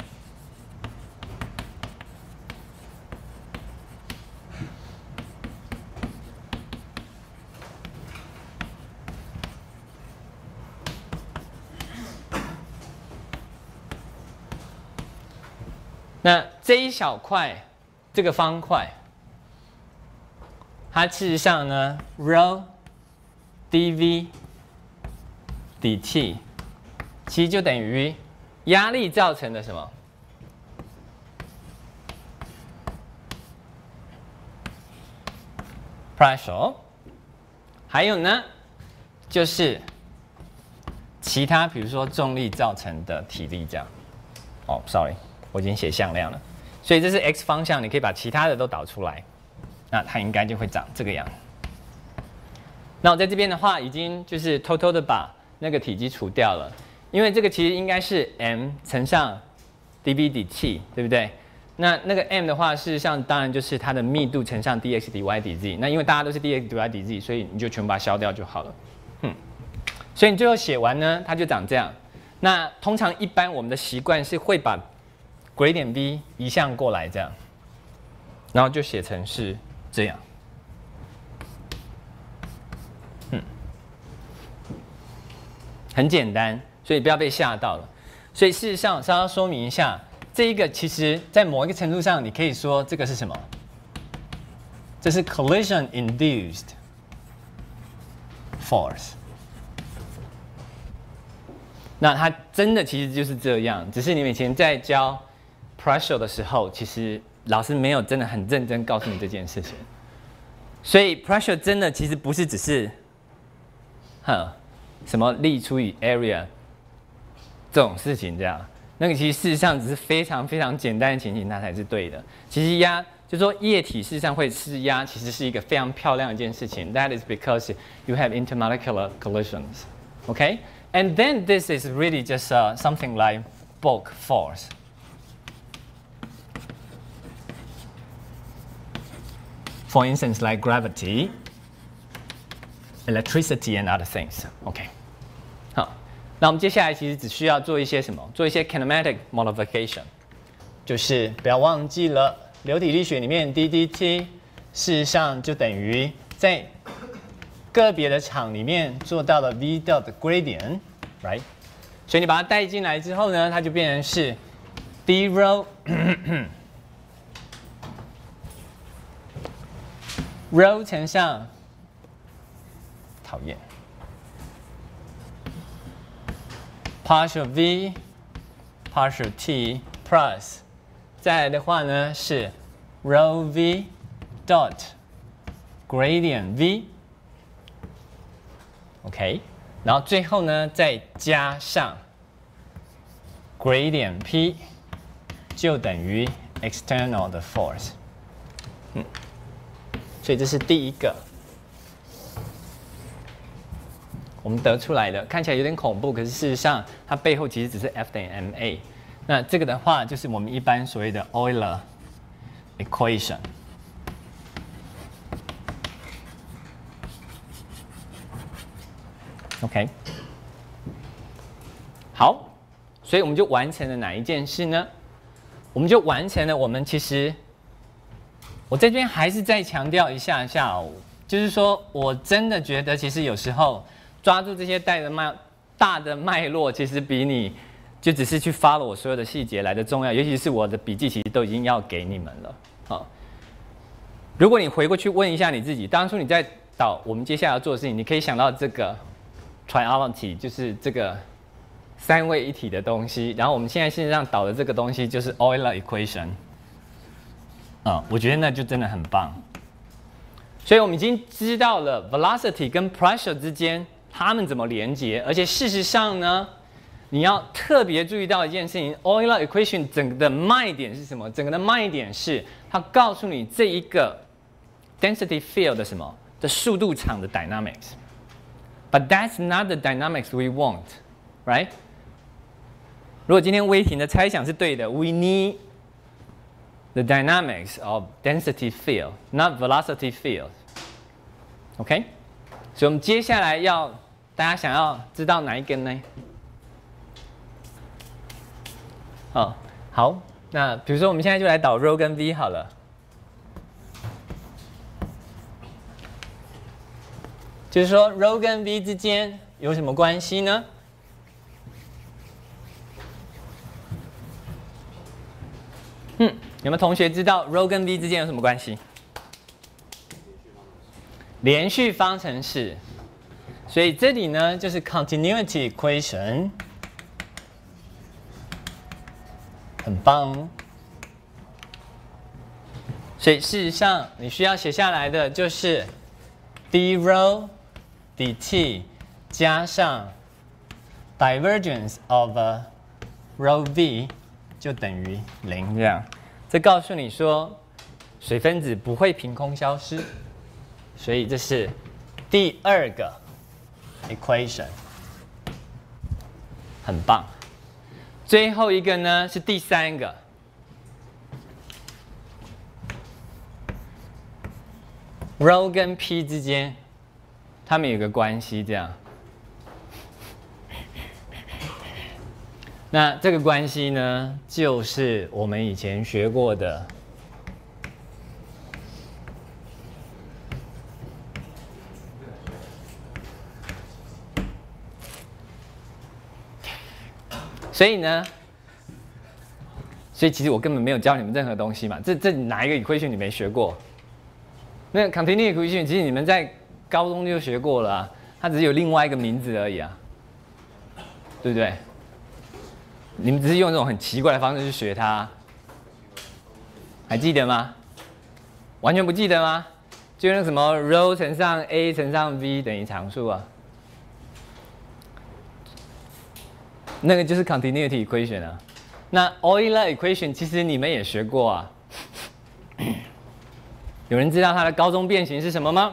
那这一小块，这个方块，它事实上呢 ，rho dv dt 其实就等于压力造成的什么 pressure， 还有呢就是其他比如说重力造成的体力这样。哦 ，sorry， 我已经写向量了，所以这是 x 方向，你可以把其他的都导出来，那它应该就会长这个样。那我在这边的话，已经就是偷偷的把那个体积除掉了，因为这个其实应该是 m 乘上 dv dt， 对不对？那那个 m 的话，事实上当然就是它的密度乘上 dx dy dz。那因为大家都是 dx dy dz， 所以你就全部把它消掉就好了。嗯，所以你最后写完呢，它就长这样。那通常一般我们的习惯是会把 gradient v 移向过来这样，然后就写成是这样。很简单，所以不要被吓到了。所以事实上，稍稍说明一下，这一个其实在某一个程度上，你可以说这个是什么？这是 collision induced force。 那它真的其实就是这样，只是你们以前在教 pressure 的时候，其实老师没有真的很认真告诉你这件事情。所以 pressure 真的其实不是只是，哼，什么力除以 area 这种事情这样。那个其实事实上只是非常非常简单的情形，它才是对的。其实压，就说液体事实上会施压，其实是一个非常漂亮的一件事情。That is because you have intermolecular collisions, okay? And then this is really just uh, something like bulk force. For instance, like gravity, electricity, and other things. Okay. 好。那我们接下来其实只需要做一些什么？做一些 kinematic modification， 就是不要忘记了流体力学里面 d dt， 事实上就等于在个别的场里面做到了 v dot gradient，right？ 所以你把它带进来之后呢，它就变成是 d rho rho 乘上，讨厌。partial v partial t plus， 再来的话呢是 rho v dot gradient v，OK， 然后最后呢再加上 gradient p， 就等于 external 的 force， 嗯，所以这是第一个。我们得出来的看起来有点恐怖，可是事实上它背后其实只是 F 等于 ma。那这个的话就是我们一般所谓的 Euler equation。OK， 好，所以我们就完成了哪一件事呢？我们就完成了我们其实，我这边还是再强调一下下哦，就是说我真的觉得其实有时候。抓住这些带的脉大的脉络，其实比你就只是去 follow 我所有的细节来的重要。尤其是我的笔记，其实都已经要给你们了。好，如果你回过去问一下你自己，当初你在导我们接下来要做的事情，你可以想到这个 triology， 就是这个三位一体的东西。然后我们现在线上导的这个东西就是 Euler equation。嗯，我觉得那就真的很棒。所以我们已经知道了 velocity 跟 pressure 之间。它们怎么连接？而且事实上呢，你要特别注意到一件事情 ，Euler equation 整个的卖点是什么？整个的卖点是它告诉你这一个 density field 的什么的速度场的 dynamics。But that's not the dynamics we want, right？ 如果今天威霆的猜想是对的 ，we need the dynamics of density field, not velocity field。OK？ 所以我们接下来要大家想要知道哪一根呢？哦，好，那比如说我们现在就来导 rho 跟 v 好了。就是说 rho 跟 v 之间有什么关系呢？嗯，有没有同学知道 rho 跟 v 之间有什么关系？连续方程式，所以这里呢就是 continuity equation， 很棒。所以事实上你需要写下来的就是 d rho dt 加上 divergence of rho v 就等于零，这样。这告诉你说水分子不会凭空消失。所以这是第二个 equation， 很棒。最后一个呢是第三个 ，rho 跟 p 之间，它们有个关系，这样。那这个关系呢，就是我们以前学过的。所以呢，所以其实我根本没有教你们任何东西嘛。这这哪一个 equation 你没学过？那 continuity equation 其实你们在高中就学过了啊，它只是有另外一个名字而已啊，对不对？ 你们只是用这种很奇怪的方式去学它，还记得吗？完全不记得吗？就那个什么 rho 乘上 a 乘上 v 等于常数啊，那个就是 continuity equation 啊。那 Euler equation 其实你们也学过啊。有人知道它的高中变形是什么吗？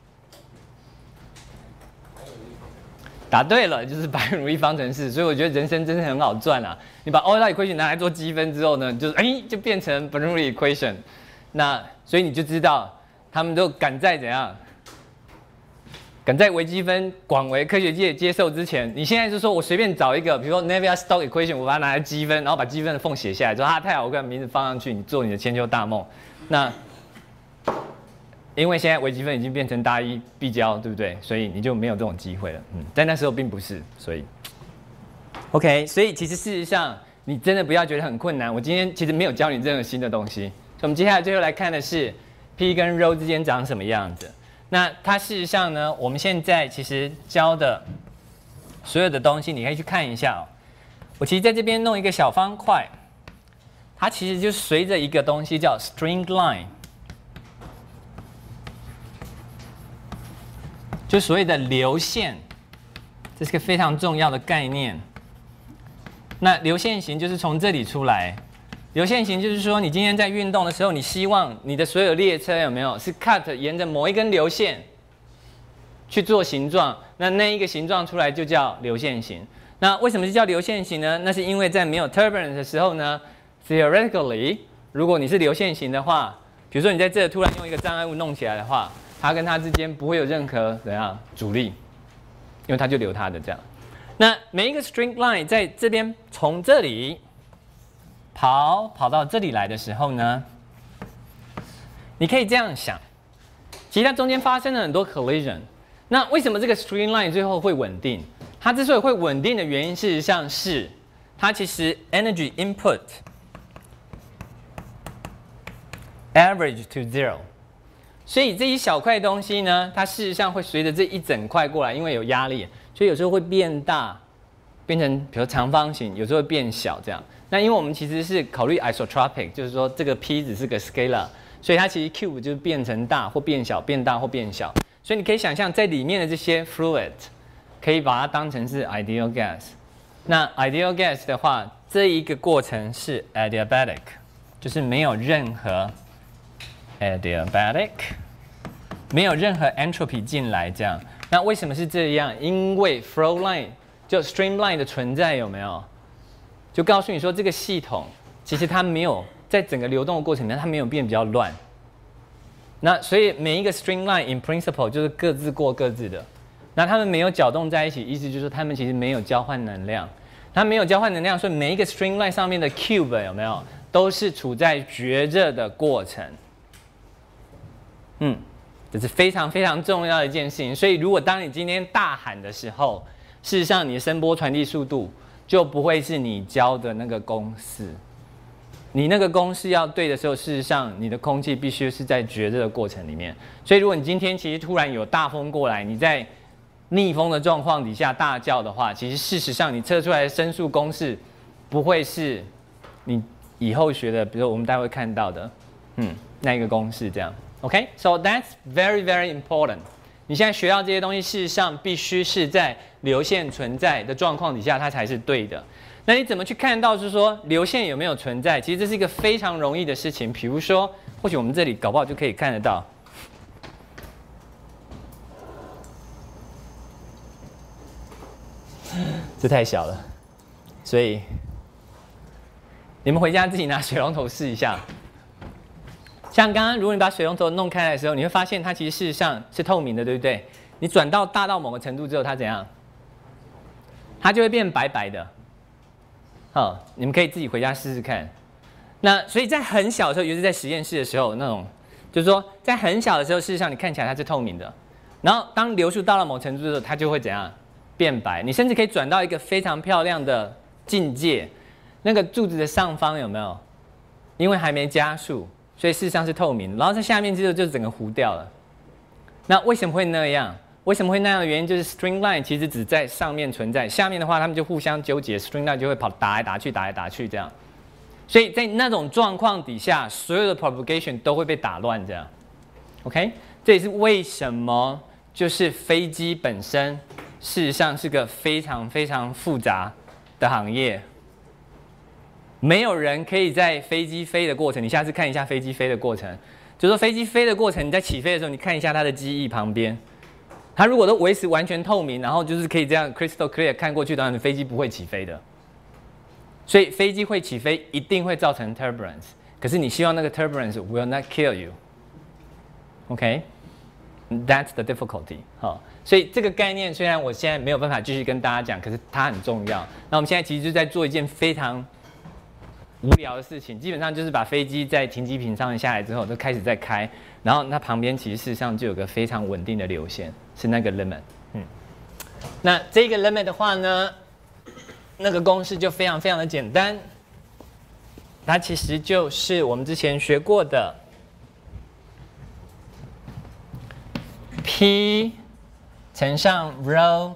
答对了，就是白努力方程式。所以我觉得人生真的很好赚啊！你把 Euler equation 拿来做积分之后呢，就是哎就变成 Bernoulli equation。那所以你就知道他们都赶在怎样，赶在微积分广为科学界接受之前。你现在就说我随便找一个，比如说 Navier-Stokes equation， 我把它拿来积分，然后把积分的缝写下来，说啊太好，我把名字放上去，你做你的千秋大梦。那因为现在微积分已经变成大一必教，对不对？所以你就没有这种机会了。嗯，在那时候并不是，所以 OK。所以其实事实上，你真的不要觉得很困难。我今天其实没有教你任何新的东西。所以我们接下来最后来看的是 P 跟 rho 之间长什么样子。那它事实上呢，我们现在其实教的所有的东西，你可以去看一下哦。我其实在这边弄一个小方块，它其实就随着一个东西叫 string line。就所谓的流线，这是个非常重要的概念。那流线型就是从这里出来。流线型就是说，你今天在运动的时候，你希望你的所有列车有没有是 cut 沿着某一根流线去做形状，那那一个形状出来就叫流线型。那为什么是叫流线型呢？那是因为在没有 turbulence 的时候呢 ，theoretically， 如果你是流线型的话，比如说你在这突然用一个障碍物弄起来的话，它跟它之间不会有任何怎样阻力，因为它就留它的这样。那每一个 string line 在这边从这里跑跑到这里来的时候呢，你可以这样想，其实它中间发生了很多 collision。那为什么这个 string line 最后会稳定？它之所以会稳定的原因，事实上是它其实 energy input average to zero。所以这一小块东西呢，它事实上会随着这一整块过来，因为有压力，所以有时候会变大，变成比如长方形，有时候会变小这样。那因为我们其实是考虑 isotropic， 就是说这个 p 只是个 scalar， 所以它其实 q 就是变成大或变小，变大或变小。所以你可以想象，在里面的这些 fluid， 可以把它当成是 ideal gas。那 ideal gas 的话，这一个过程是 adiabatic， 就是没有任何adiabatic， 没有任何 entropy 进来这样。那为什么是这样？因为 flow line 就 streamline 的存在有没有？就告诉你说，这个系统其实它没有在整个流动的过程里面，它没有变比较乱。那所以每一个 streamline in principle 就是各自过各自的。那它们没有搅动在一起，意思就是说它们其实没有交换能量。它没有交换能量，所以每一个 streamline 上面的 cube 有没有都是处在绝热的过程。嗯，这是非常非常重要的一件事情。所以如果当你今天大喊的时候，事实上你的声波传递速度就不会是你教的那个公式。你那个公式要对的时候，事实上你的空气必须是在绝热的过程里面。所以如果你今天其实突然有大风过来，你在逆风的状况底下大叫的话，其实事实上你测出来的声速公式不会是你以后学的，比如说我们待会看到的，嗯，那一个公式这样。OK，so that's very very important。你现在学到这些东西，事实上必须是在流线存在的状况底下，它才是对的。那你怎么去看到是说流线有没有存在？其实这是一个非常容易的事情。比如说，或许我们这里搞不好就可以看得到。这太小了，所以你们回家自己拿水龙头试一下。像刚刚，如果你把水龙头弄开来的时候，你会发现它其实事实上是透明的，对不对？你转到大到某个程度之后，它怎样？它就会变白白的。好，你们可以自己回家试试看。那所以在很小的时候，尤其是在实验室的时候，那种就是说在很小的时候，事实上你看起来它是透明的。然后当流速到了某程度的时候，它就会怎样？变白。你甚至可以转到一个非常漂亮的境界，那个柱子的上方有没有？因为还没加速。所以事实上是透明，然后在下面之后就整个糊掉了。那为什么会那样？ 为什么会那样的原因，就是 string line 其实只在上面存在，下面的话他们就互相纠结 ，string line 就会跑打来打去，打来打去这样。所以在那种状况底下，所有的 propagation 都会被打乱这样。OK， 这也是为什么就是飞机本身事实上是个非常非常复杂的行业。没有人可以在飞机飞的过程，你下次看一下飞机飞的过程，就是说飞机飞的过程，你在起飞的时候，你看一下它的机翼旁边，它如果都维持完全透明，然后就是可以这样 crystal clear 看过去的话，飞机不会起飞的。所以飞机会起飞，一定会造成 turbulence， 可是你希望那个 turbulence will not kill you。OK，that's the difficulty。好，所以这个概念虽然我现在没有办法继续跟大家讲，可是它很重要。那我们现在其实就在做一件非常无聊的事情，基本上就是把飞机在停机坪上面下来之后，就开始在开，然后它旁边其实事实上就有个非常稳定的流线，是那个 limit。嗯，那这个 limit 的话呢，那个公式就非常非常的简单，它其实就是我们之前学过的 P 乘上 rho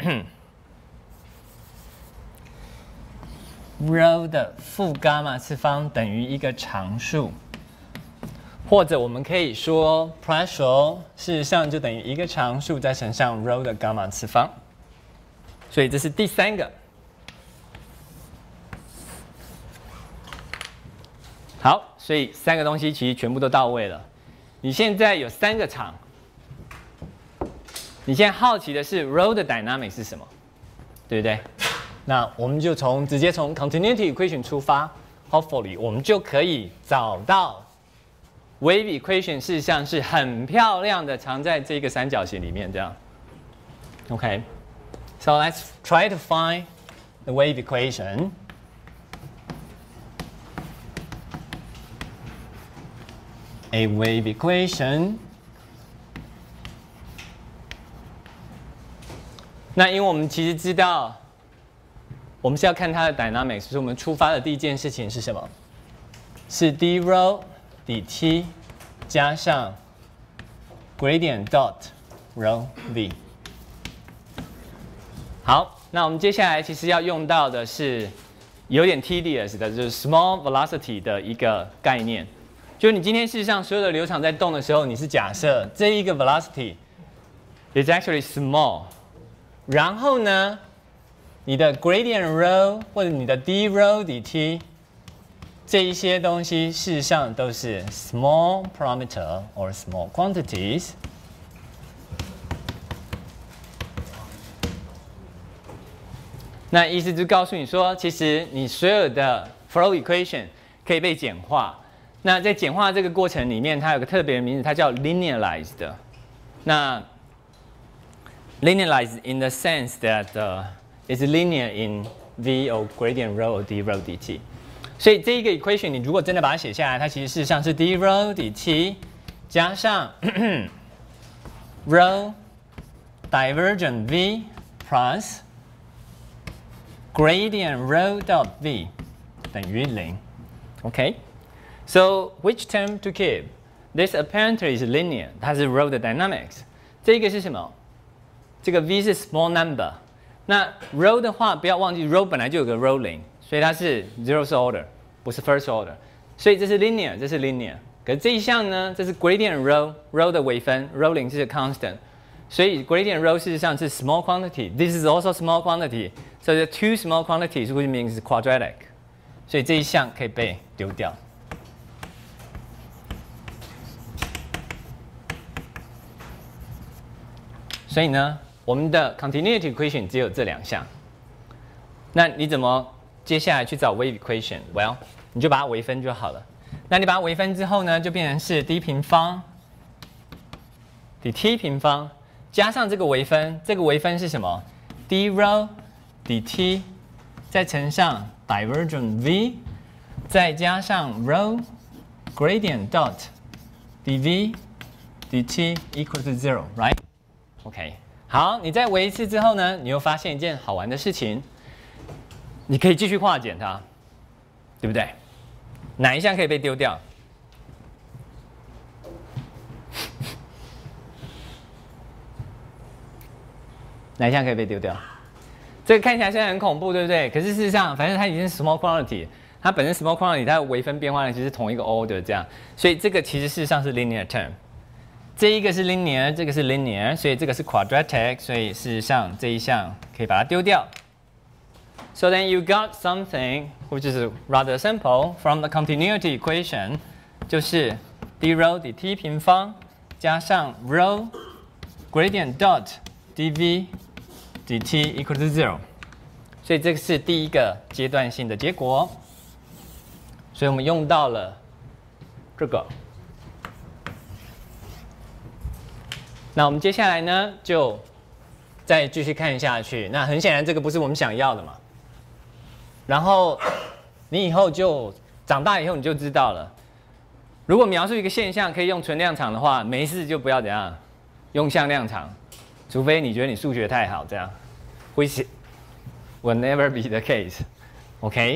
rho 的负伽马次方等于一个常数，或者我们可以说 pressure 事实上就等于一个常数再乘上 rho 的伽马次方，所以这是第三个。好，所以三个东西其实全部都到位了。你现在有三个场，你现在好奇的是 rho 的 dynamics 是什么，对不对？那我们就从直接从 continuity equation 出发 ，hopefully 我们就可以找到 wave equation 事实上是很漂亮的，藏在这个三角形里面这样。OK，so let's try to find the wave equation. A wave equation. 那因为我们其实知道。我们是要看它的 dynamics， 所以我们出发的第一件事情是什么？是 d rho dt 加上 gradient dot rho v。好，那我们接下来其实要用到的是有点 tedious 的，就是 small velocity 的一个概念。就是你今天事实上所有的流场在动的时候，你是假设这一个 velocity is actually small， 然后呢？你的 gradient rho 或者你的 d rho dt 这一些东西事实上都是 small parameter or small quantities。那意思就告诉你说，其实你所有的 flow equation 可以被简化。那在简化这个过程里面，它有个特别的名字，它叫 linearized。那 linearized in the sense that、uh,is linear in v or gradient rho or d rho dt， 所以这一个 equation 你如果真的把它写下来，它其实事实上是 d rho dt 加上rho divergent v plus gradient rho dot v 等于零。OK， so which term to keep? This apparently is linear， 它是 rho 的 dynamics。这个是什么？这个 v 是 small number。那 rho 的话，不要忘记 rho 本来就有个 rolling， 所以它是 zeroth order， 不是 first order， 所以这是 linear， 这是 linear。可是这一项呢，这是 gradient rho， rho 的微分 rolling 是 constant， 所以 gradient rho 事实上是 small quantity，this is also small quantity，so the two small quantities which means quadratic， 所以这一项可以被丢掉。所以呢？我们的 continuity equation 只有这两项，那你怎么接下来去找 wave equation？ Well， 你就把它微分就好了。那你把它微分之后呢，就变成是 d 平方 dt 平方加上这个微分，这个微分是什么 ？d rho dt 再乘上 divergent v， 再加上 rho gradient dot dv dt equal to zero，right？ OK。好，你再微一次之后呢，你又发现一件好玩的事情，你可以继续化简它，对不对？哪一项可以被丢掉？ 哪一项可以被丢掉？这个看起来虽然很恐怖，对不对？可是事实上，反正它已经是 small quantity， 它本身 small quantity 它的微分变化呢，其实是同一个 order 这样，所以这个其实事实上是 linear term。这一个是 linear， 这个是 linear， 所以这个是 quadratic， 所以事实上这一项可以把它丢掉。So then you got something which is rather simple from the continuity equation， 就是 d rho dt 平方加上 rho gradient dot dv dt equal to zero， 所以这个是第一个阶段性的结果。所以我们用到了这个。那我们接下来呢，就再继续看下去。那很显然，这个不是我们想要的嘛。然后你以后就长大以后你就知道了。如果描述一个现象可以用纯量场的话，没事就不要怎样用向量场，除非你觉得你数学太好，这样 ，which will never be the case。OK？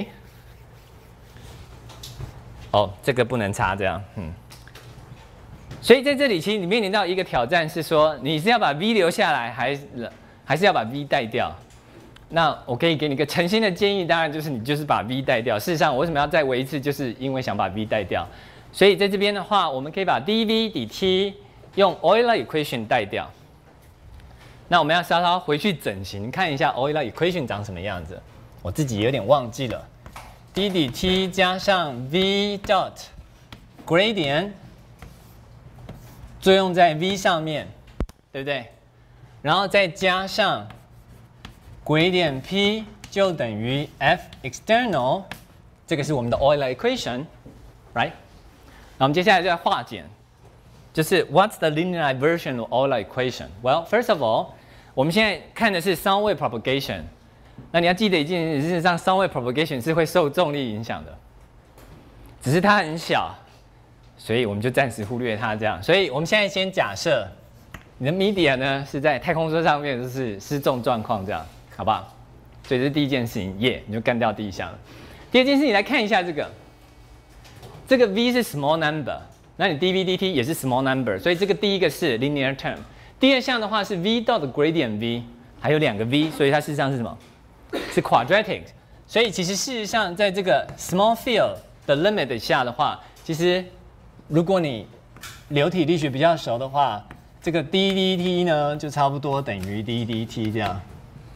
哦，这个不能插，这样，嗯。所以在这里，其实你面临到一个挑战是说，你是要把 v 留下来，还是还是要把 v 带掉？那我可以给你一个诚心的建议，当然就是你就是把 v 带掉。事实上，我为什么要再围一次，就是因为想把 v 带掉。所以在这边的话，我们可以把 dv dt 用 Euler equation 带掉。那我们要稍稍回去整形，看一下 Euler equation 长什么样子。我自己有点忘记了 ，d dt 加上 v dot gradient。作用在 v 上面，对不对？然后再加上 gradient p 就等于 f external， 这个是我们的 Euler equation，right？ 那我们接下来就要化简，就是 what's the linear version of Euler equation？ Well, first of all， 我们现在看的是 sound wave propagation。那你要记得一件事，事实上 sound wave propagation 是会受重力影响的，只是它很小。所以我们就暂时忽略它这样。所以我们现在先假设你的 media 呢是在太空梭上面，就是失重状况这样，好不好？所以这是第一件事情，耶、yeah, ，你就干掉第一项了。第二件事情来看一下这个，这个 v 是 small number， 那你 dv dt 也是 small number， 所以这个第一个是 linear term。第二项的话是 v dot gradient v， 还有两个 v， 所以它事实上是什么？是 quadratic。所以其实事实上在这个 small field 的 limit 下的话，其实如果你流体力学比较熟的话，这个 d dt 呢就差不多等于 d dt 这样，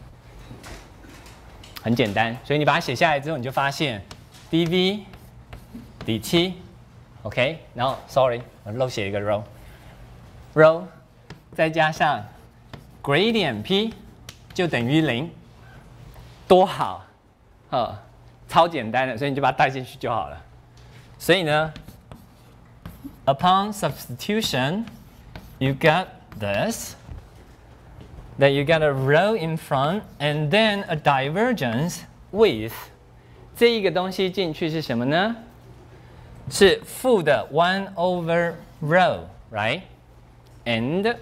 很简单。所以你把它写下来之后，你就发现 dv dt OK， 然后 sorry 我漏写一个 rho rho 再加上 gradient p 就等于零，多好，呃，超简单的，所以你就把它带进去就好了。所以呢，Upon substitution, you got this. Then you got a rho in front, and then a divergence with 这一个东西进去是什么呢？是负的 one over rho, right? And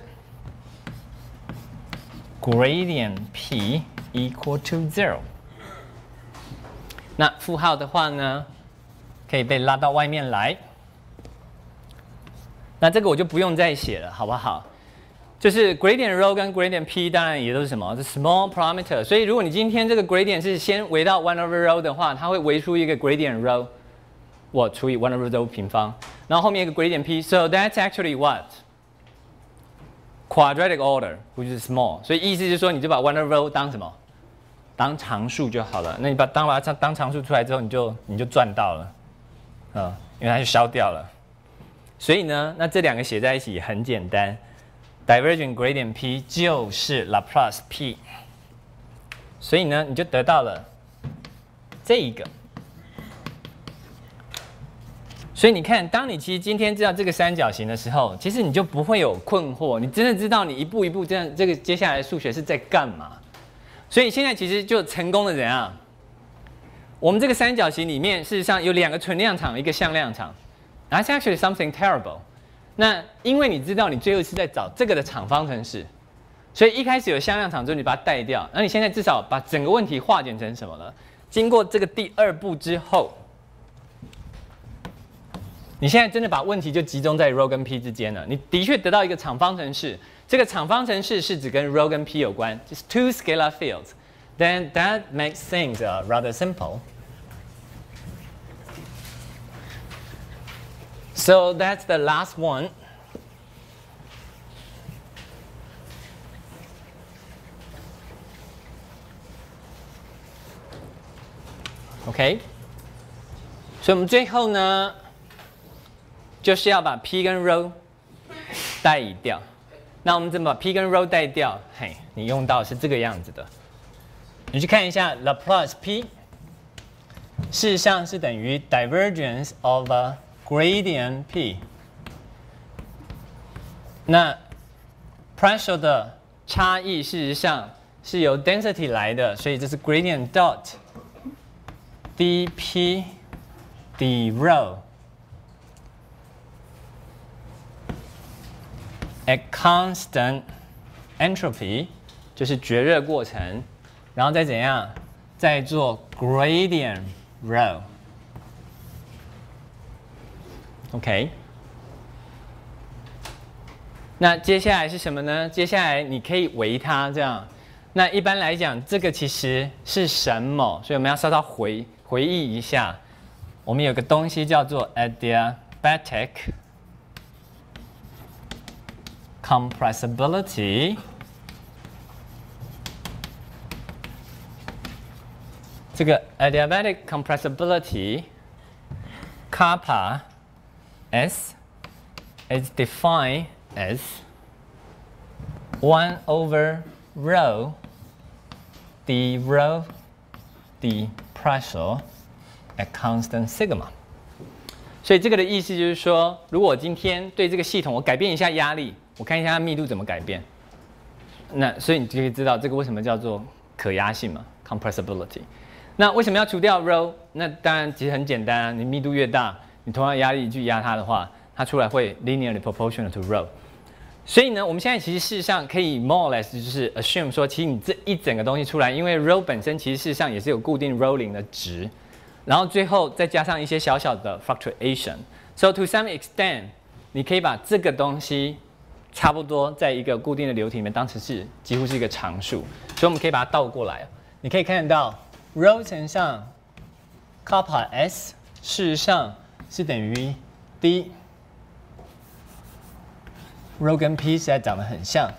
gradient p equal to zero. 那负号的话呢，可以被拉到外面来。那这个我就不用再写了，好不好？就是 gradient rho 跟 gradient p 当然也都是什么？是 small parameter。所以如果你今天这个 gradient 是先围到 one over rho 的话，它会围出一个 gradient rho， 我除以 one over rho 平方，然后后面一个 gradient p。So that's actually what? Quadratic order, which is small。所以意思就是说，你就把 one over rho 当什么？当常数就好了。那你把当把它当常数出来之后，你就你就赚到了，嗯，因为它就消掉了。所以呢，那这两个写在一起也很简单 ，divergent gradient p 就是 Laplace p， 所以呢，你就得到了这一个。所以你看，当你其实今天知道这个三角形的时候，其实你就不会有困惑，你真的知道你一步一步这样，这个接下来的数学是在干嘛。所以现在其实就成功的怎样？我们这个三角形里面，事实上有两个纯量场，一个向量场。That's actually something terrible。那因为你知道你最后是在找这个的场方程式，所以一开始有向量场之后，你把它带掉。那你现在至少把整个问题化简成什么了？经过这个第二步之后，你现在真的把问题就集中在 rho 跟 p 之间了。你的确得到一个场方程式， 这个场方程式是指跟 rho 跟 p 有关，就是 two scalar fields. Then that makes things uh, rather simple. So that's the last one. OK， 所以我们最后呢，就是要把 p 跟 rho 代移掉。那我们怎么把 p 跟 rho 代掉？嘿，你用到是这个样子的。你去看一下 Laplace p， 事实上是等于 divergence of a gradient p。那 pressure 的差异事实上是由 density 来的，所以这是 gradient dot dp d rho at constant entropy 就是绝热过程，然后再怎样，再做 gradient rho。OK。那接下来是什么呢？接下来你可以围它这样。那一般来讲，这个其实是什么？所以我们要稍稍回回忆一下。我们有个东西叫做 adiabatic compressibility。这个 adiabatic compressibility kappa s is defined as one over rho d rho d pressure at constant sigma。所以这个的意思就是说，如果我今天对这个系统我改变一下压力，我看一下它密度怎么改变。那所以你就可以知道这个为什么叫做可压性嘛 ，compressibility。那为什么要除掉 rho？ 那当然其实很简单啊，你密度越大，你同样压力去压它的话，它出来会 linearly proportional to rho。所以呢，我们现在其实事实上可以 more or less 就是 assume 说，其实你这一整个东西出来，因为 rho 本身其实事实上也是有固定 rolling 的值，然后最后再加上一些小小的 fluctuation。So to some extent， 你可以把这个东西差不多在一个固定的流体里面当成是几乎是一个常数，所以我们可以把它倒过来。你可以看得到 rho 乘上 kappa s， 事实上是等于 d。rho 跟 p 实在长得很像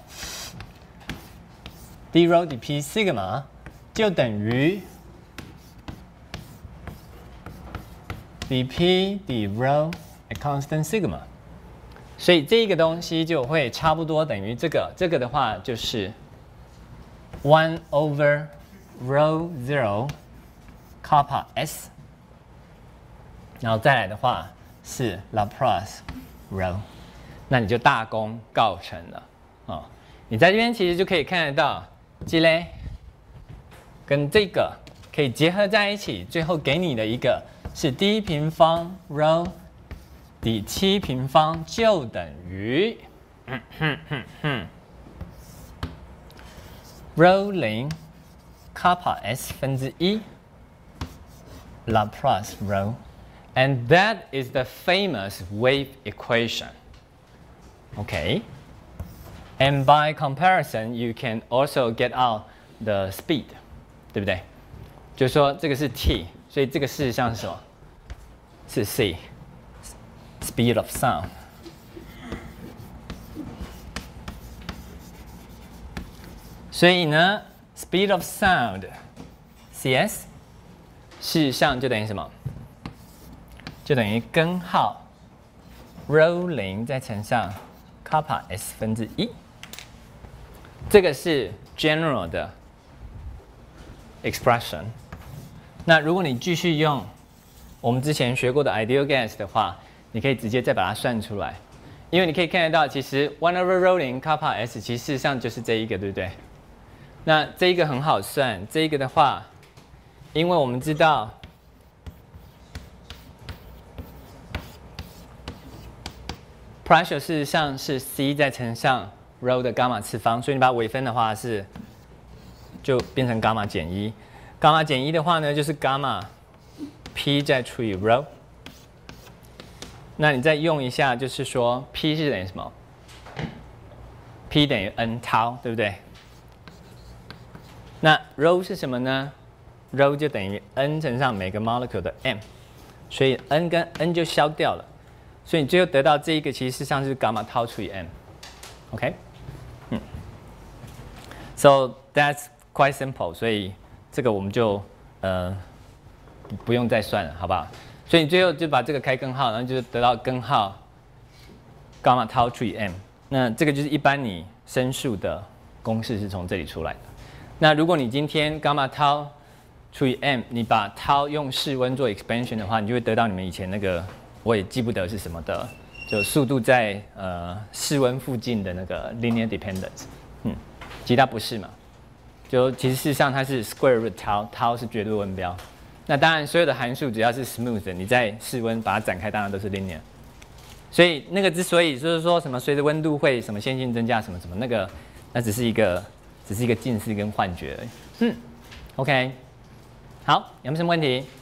，d rho dp sigma 就等于 dp d rho at constant sigma， 所以这个东西就会差不多等于这个，这个的话就是 one over rho zero kappa s， 然后再来的话是 Laplace rho。那你就大功告成了哦。你在这边其实就可以看得到，这嘞跟这个可以结合在一起，最后给你的一个是 d 平方 rho 底七平方就等于嗯哼哼哼 rho 零 kappa s 分之一 Laplace rho， and that is the famous wave equation。Okay, and by comparison, you can also get out the speed， 对不对？就是说这个是 t， 所以这个事实上是什么？是 c， speed of sound。所以呢 ，speed of sound cs， 事实上就等于什么？就等于根号 rho 零再乘上kappa s 分之一，这个是 general 的 expression。那如果你继续用我们之前学过的 ideal gas 的话，你可以直接再把它算出来，因为你可以看得到，其实 one over rho 零 kappa s 其实事实上就是这一个，对不对？那这一个很好算，这一个的话，因为我们知道。pressure 事实上是 c 再乘上 rho 的伽马次方，所以你把它微分的话是就变成伽马减一。伽马减一的话呢，就是伽马 p 再除以 rho。那你再用一下，就是说 p 是等于什么 P 等于 n tau， 对不对？那 rho 是什么呢 ？rho 就等于 n 乘上每个 molecule 的 m， 所以 n 跟 n 就消掉了，所以你最后得到这一个其实事实上是 gamma tau 除以 m。OK， 嗯 ，so that's quite simple， 所以这个我们就呃不用再算了，好不好？所以你最后就把这个开根号，然后就得到根号 gamma tau 除以 m。那这个就是一般你申数的公式是从这里出来的。那如果你今天 gamma tau 除以 m， 你把 tau 用室温做 expansion 的话，你就会得到你们以前那个我也记不得是什么的，就速度在呃室温附近的那个 linear dependence。嗯，其实它不是嘛，就其实事实上它是 square root tau，tau 是绝对温标。那当然所有的函数只要是 smooth 的，你在室温把它展开，当然都是 linear。所以那个之所以就是说什么随着温度会什么线性增加什么什么，那个那只是一个只是一个近视跟幻觉而已。嗯 ，OK， 好，有没有什么问题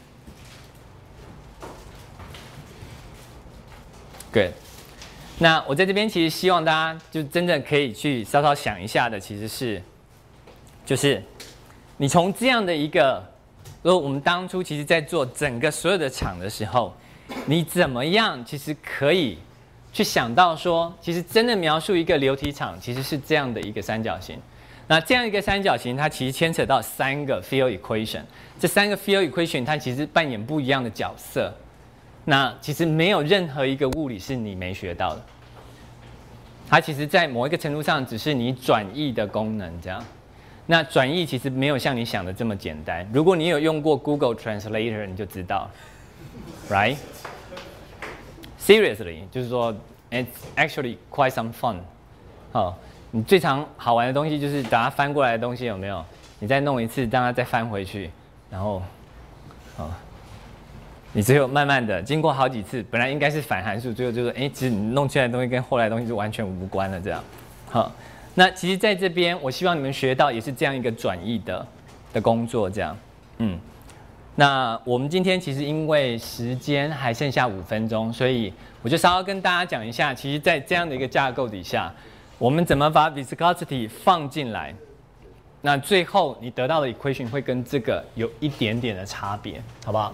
？Good。那我在这边其实希望大家就真的可以去稍稍想一下的，其实是就是你从这样的一个，如果我们当初其实在做整个所有的厂的时候。你怎么样？其实可以去想到说，其实真的描述一个流体场，其实是这样的一个三角形。那这样一个三角形，它其实牵扯到三个 field equation。这三个 field equation 它其实扮演不一样的角色。那其实没有任何一个物理是你没学到的。它其实在某一个程度上，只是你转译的功能这样。那转译其实没有像你想的这么简单。如果你有用过 Google Translator， 你就知道。Right? Seriously， 就是说 ，it's actually quite some fun。哦，你最常好玩的东西就是把它翻过来的东西有没有？你再弄一次，让它再翻回去，然后，哦，你最后慢慢的经过好几次，本来应该是反函数，最后就是，哎，其实你弄出来的东西跟后来的东西是完全无关了，这样。好，那其实在这边，我希望你们学到也是这样一个转译的的工作，这样，嗯。那我们今天其实因为时间还剩下五分钟，所以我就稍微跟大家讲一下，其实，在这样的一个架构底下，我们怎么把 viscosity 放进来，那最后你得到的 equation 会跟这个有一点点的差别，好不好？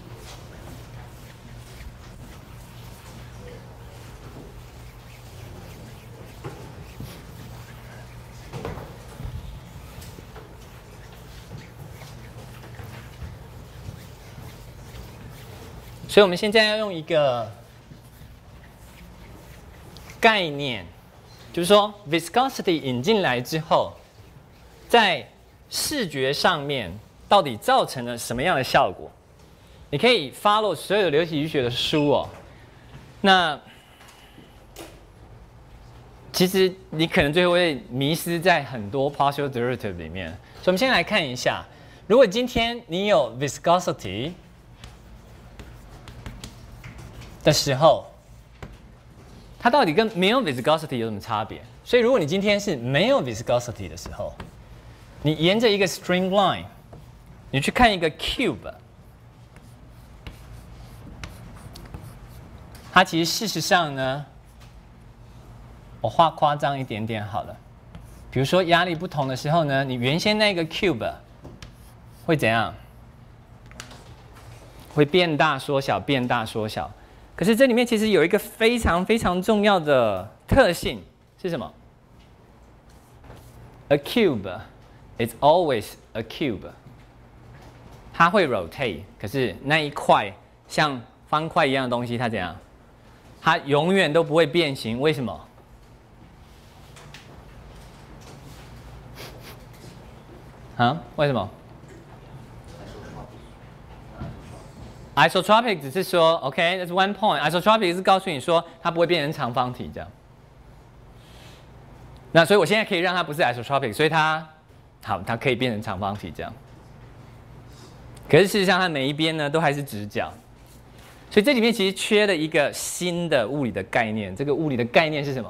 所以我们现在要用一个概念，就是说 viscosity 引进来之后，在视觉上面到底造成了什么样的效果？你可以 follow 所有的流体力学的书哦。那其实你可能最后会迷失在很多 partial derivative 里面。所以我们先来看一下，如果今天你有 viscosity的时候，它到底跟没有 viscosity 有什么差别？所以如果你今天是没有 viscosity 的时候，你沿着一个 string line， 你去看一个 cube， 它其实事实上呢，我画夸张一点点好了。比如说压力不同的时候呢，你原先那个 cube 会怎样？会变大缩小，变大缩小。可是这里面其实有一个非常非常重要的特性是什么 ？A cube is always a cube。它会 rotate， 可是那一块像方块一样的东西，它怎样？它永远都不会变形。为什么？啊？为什么？ isotropic 只是说 ，OK，that's、okay, one point。isotropic 是告诉你说它不会变成长方体这样。那所以我现在可以让它不是 isotropic， 所以它好，它可以变成长方体这样。可是事实上，它每一边呢都还是直角。所以这里面其实缺了一个新的物理的概念。这个物理的概念是什么？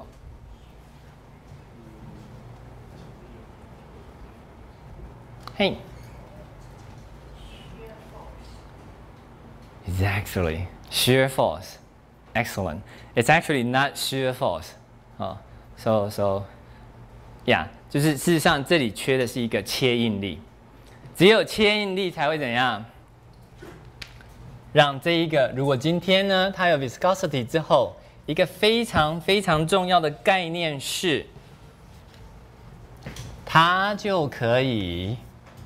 嘿。Hey. It's actually shear force. Excellent. It's actually not shear force. Oh, so so 呀，就是事实上这里缺的是一个切应力，只有切应力才会怎样？让这一个，如果今天呢它有 viscosity 之后，一个非常非常重要的概念是，它就可以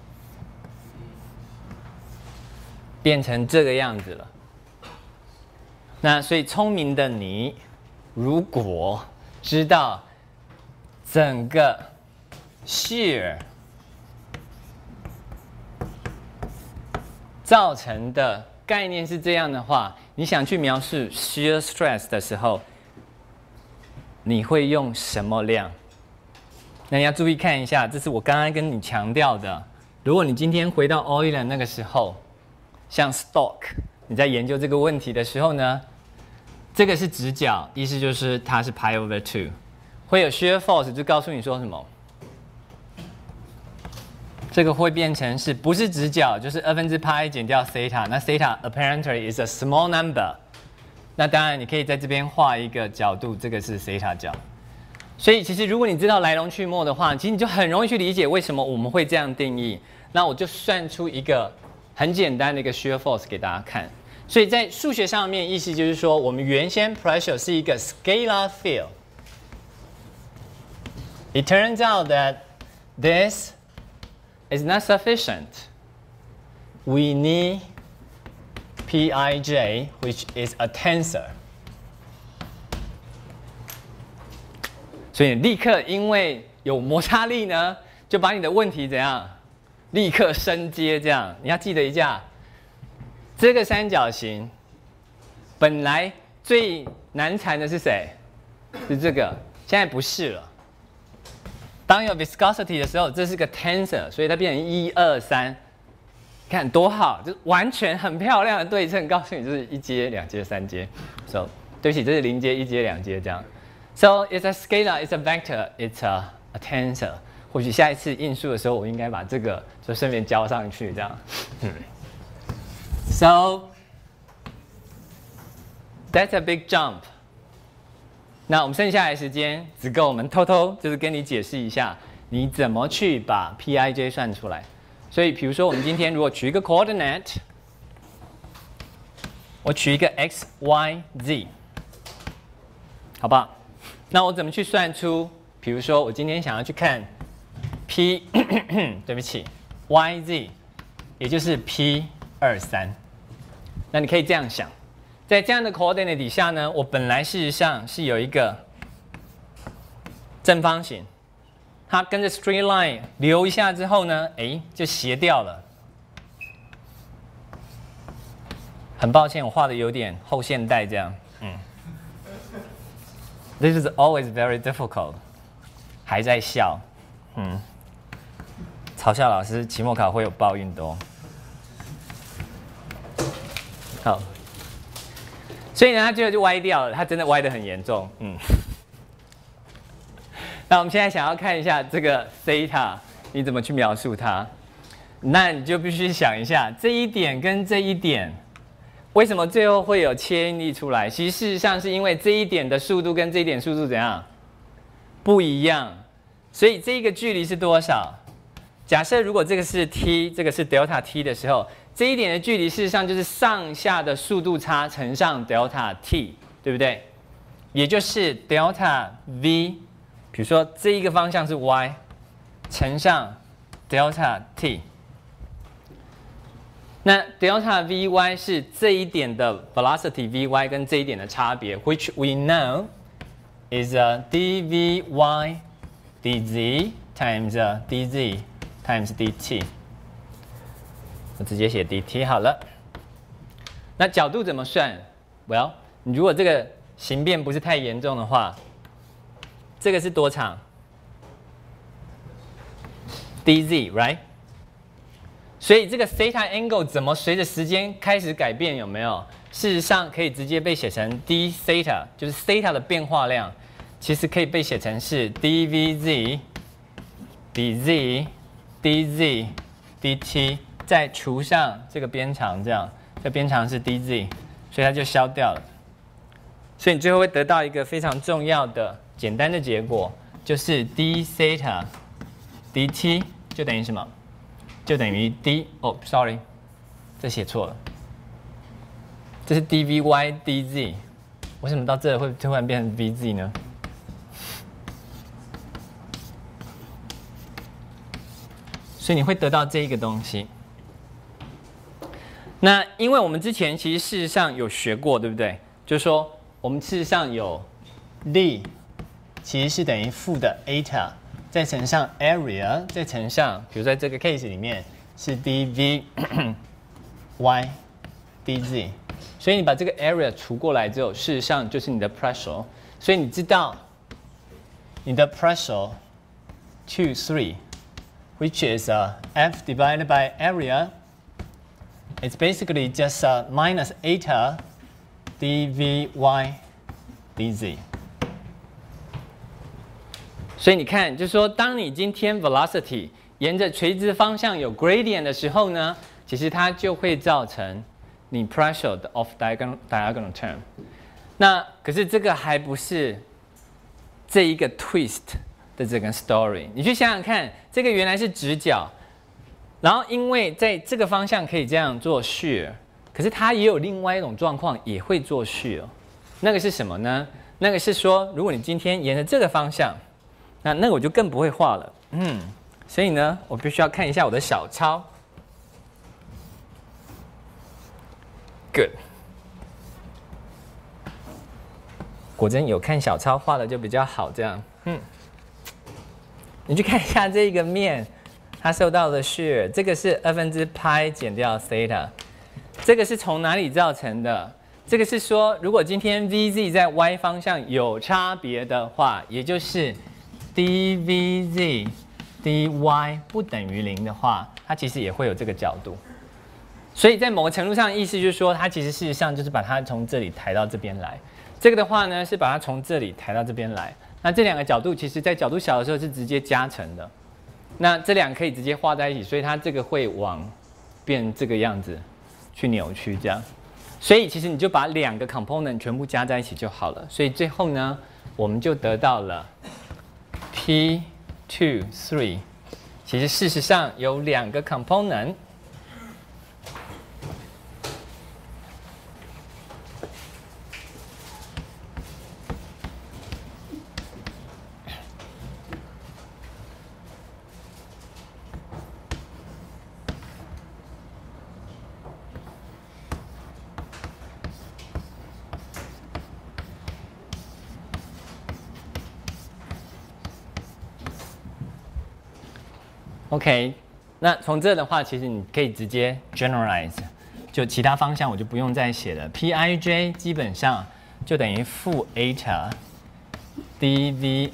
变成这个样子了。那所以聪明的你，如果知道整个 shear 造成的概念是这样的话，你想去描述 shear stress 的时候，你会用什么量？那你要注意看一下，这是我刚刚跟你强调的。如果你今天回到 Euler 那个时候，像 Stock， 你在研究这个问题的时候呢，这个是直角，意思就是它是 pi over two， 会有 shear force， 就告诉你说什么？这个会变成是不是直角，就是二分之派减掉 theta， 那 theta apparently is a small number。那当然你可以在这边画一个角度，这个是 theta 角。所以其实如果你知道来龙去脉的话，其实你就很容易去理解为什么我们会这样定义。那我就算出一个很简单的一个 shear force 给大家看。所以在数学上面，意思就是说，我们原先 pressure 是一个 scalar field。It turns out that this is not sufficient. We need Pij, which is a tensor. 所以立刻因为有摩擦力呢，就把你的问题怎样，立刻升阶这样。你要记得一下，这个三角形本来最难缠的是谁？是这个，现在不是了。当有 viscosity 的时候，这是个 tensor， 所以它变成一二三，看多好，就完全很漂亮的对称，告诉你就是一阶、两阶、三阶。So， 对不起，这是零阶、一阶、两阶这样。So it's a scalar, it's a vector, it's a, a tensor。或许下一次应数的时候，我应该把这个就顺便交上去这样。嗯 So that's a big jump。那我们剩下来的时间只够我们偷偷就是跟你解释一下，你怎么去把 Pij 算出来。所以，比如说我们今天如果取一个 coordinate， 我取一个 x y z， 好不好？那我怎么去算出？比如说我今天想要去看 p， 对不起 ，y z， 也就是 p 二三。那你可以这样想。在这样的 coordinate 底下呢，我本来事实上是有一个正方形，它跟着 straight line 留一下之后呢，哎，就斜掉了。很抱歉，我画的有点后现代这样，嗯。This is always very difficult。还在笑，嗯。嘲笑老师，期末考会有报应的哦。好。所以呢，它最后就歪掉了，它真的歪得很严重，嗯。那我们现在想要看一下这个 theta， 你怎么去描述它？那你就必须想一下，这一点跟这一点，为什么最后会有切应力出来？其实事实上是因为这一点的速度跟这一点速度怎样不一样，所以这个距离是多少？假设如果这个是 t， 这个是 delta t 的时候。这一点的距离，事实上就是上下的速度差乘上 delta t， 对不对？也就是 delta v， 比如说这一个方向是 y， 乘上 delta t。那 delta vy 是这一点的 velocity vy 跟这一点的差别 ，which we know is a dvy dz times a dz times dt。我直接写 dt 好了。那角度怎么算 ？Well， 你如果这个形变不是太严重的话，这个是多长 ？dz right？ 所以这个 theta angle 怎么随着时间开始改变？有没有？事实上可以直接被写成 d theta， 就是 theta 的变化量，其实可以被写成是 dvz dz dz dt。再除上这个边长，这样，这边长是 dz， 所以它就消掉了。所以你最后会得到一个非常重要的、简单的结果， 就是 d theta dt 就等于什么？就等于 d 哦 ，sorry， 这写错了，这是 dvy dz， 为什么到这会突然变成 vz 呢？所以你会得到这一个东西。那因为我们之前其实事实上有学过，对不对？就是说我们事实上有 d 其实是等于负的 eta， 再乘上 area， 再乘上，比如在这个 case 里面是 dv y dz， 所以你把这个 area 除过来之后，事实上就是你的 pressure。所以你知道你的 pressure two three。Which is uh, F divided by area. It's basically just uh, minus eta dvy dz. 所以你看，就是说，当你今天 velocity 沿着垂直方向有 gradient 的时候呢，其实它就会造成你 pressure 的 off diagonal diagonal term。那可是这个还不是这一个 twist。的这个 story， 你去想想看，这个原来是直角，然后因为在这个方向可以这样做 shear， 可是它也有另外一种状况也会做 shear， 那个是什么呢？那个是说，如果你今天沿着这个方向，那那个我就更不会画了，嗯，所以呢，我必须要看一下我的小抄 ，good， 果真有看小抄画的就比较好，这样，嗯。你去看一下这个面，它受到的 shear， 这个是二分之派减掉 theta， 这个是从哪里造成的？这个是说，如果今天 vz 在 y 方向有差别的话，也就是 dvz dy 不等于零的话，它其实也会有这个角度。所以在某个程度上，意思就是说，它其实事实上就是把它从这里抬到这边来。这个的话呢，是把它从这里抬到这边来。那这两个角度其实在角度小的时候是直接加成的，那这两个可以直接画在一起，所以它这个会往变这个样子去扭曲这样，所以其实你就把两个 component 全部加在一起就好了。所以最后呢，我们就得到了 P two three， 其实事实上有两个 component。OK， 那从这的话，其实你可以直接 generalize， 就其他方向我就不用再写了。Pij 基本上就等于负 eta dvi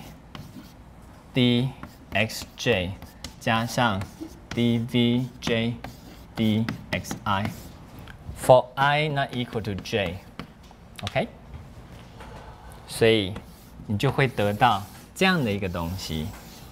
dxj 加上 dvj dxi for I not equal to j。OK， 所以你就会得到这样的一个东西。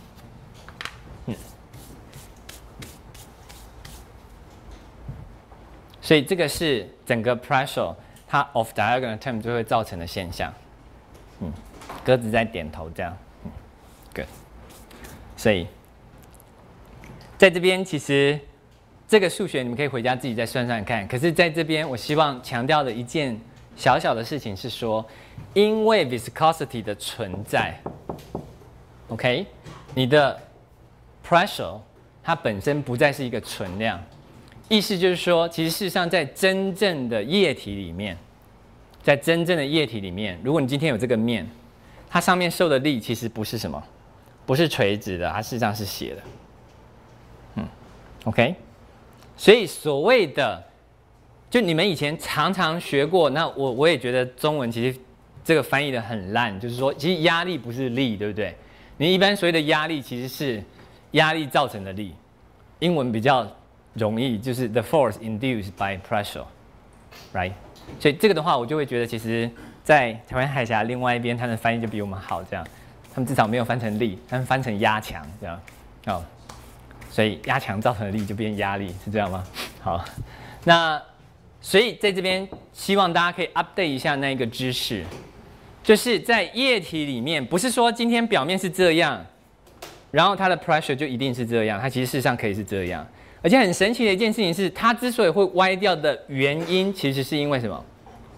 所以这个是整个 pressure 它 off diagonal term 就会造成的现象。嗯，鸽子在点头这样。嗯 ，good。所以在这边其实这个数学你们可以回家自己再算算看。可是在这边我希望强调的一件小小的事情是说，因为 viscosity 的存在 ，OK， 你的 pressure 它本身不再是一个存量。意思就是说，其实事实上，在真正的液体里面，在真正的液体里面，如果你今天有这个面，它上面受的力其实不是什么，不是垂直的，它事实上是斜的。嗯 ，OK， 所以所谓的，就你们以前常常学过，那我我也觉得中文其实这个翻译的很烂，就是说，其实压力不是力，对不对？你一般所谓的压力其实是压力造成的力，英文比较容易，就是 the force induced by pressure，right？ 所以这个的话，我就会觉得，其实，在台湾海峡另外一边，它的翻译就比我们好，这样，他们至少没有翻成力，他们翻成压强，这样，哦，所以压强造成的力就变压力，是这样吗？好，那所以在这边希望大家可以 update 一下那个知识， 就是在液体里面，不是说今天表面是这样，然后它的 pressure 就一定是这样，它其实事实上可以是这样。而且很神奇的一件事情是，它之所以会歪掉的原因，其实是因为什么？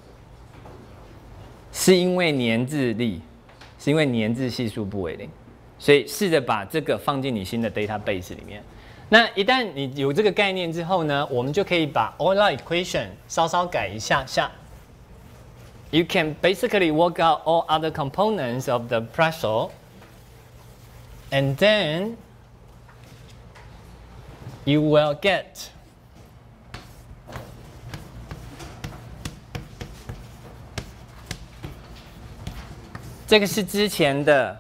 是因为粘滞力，是因为粘滞系数不为零。所以试着把这个放进你新的 database 里面。那一旦你有这个概念之后呢，我们就可以把 Euler equation 稍稍改一下下。You can basically work out all other components of the pressure, and then you will get这个是之前的，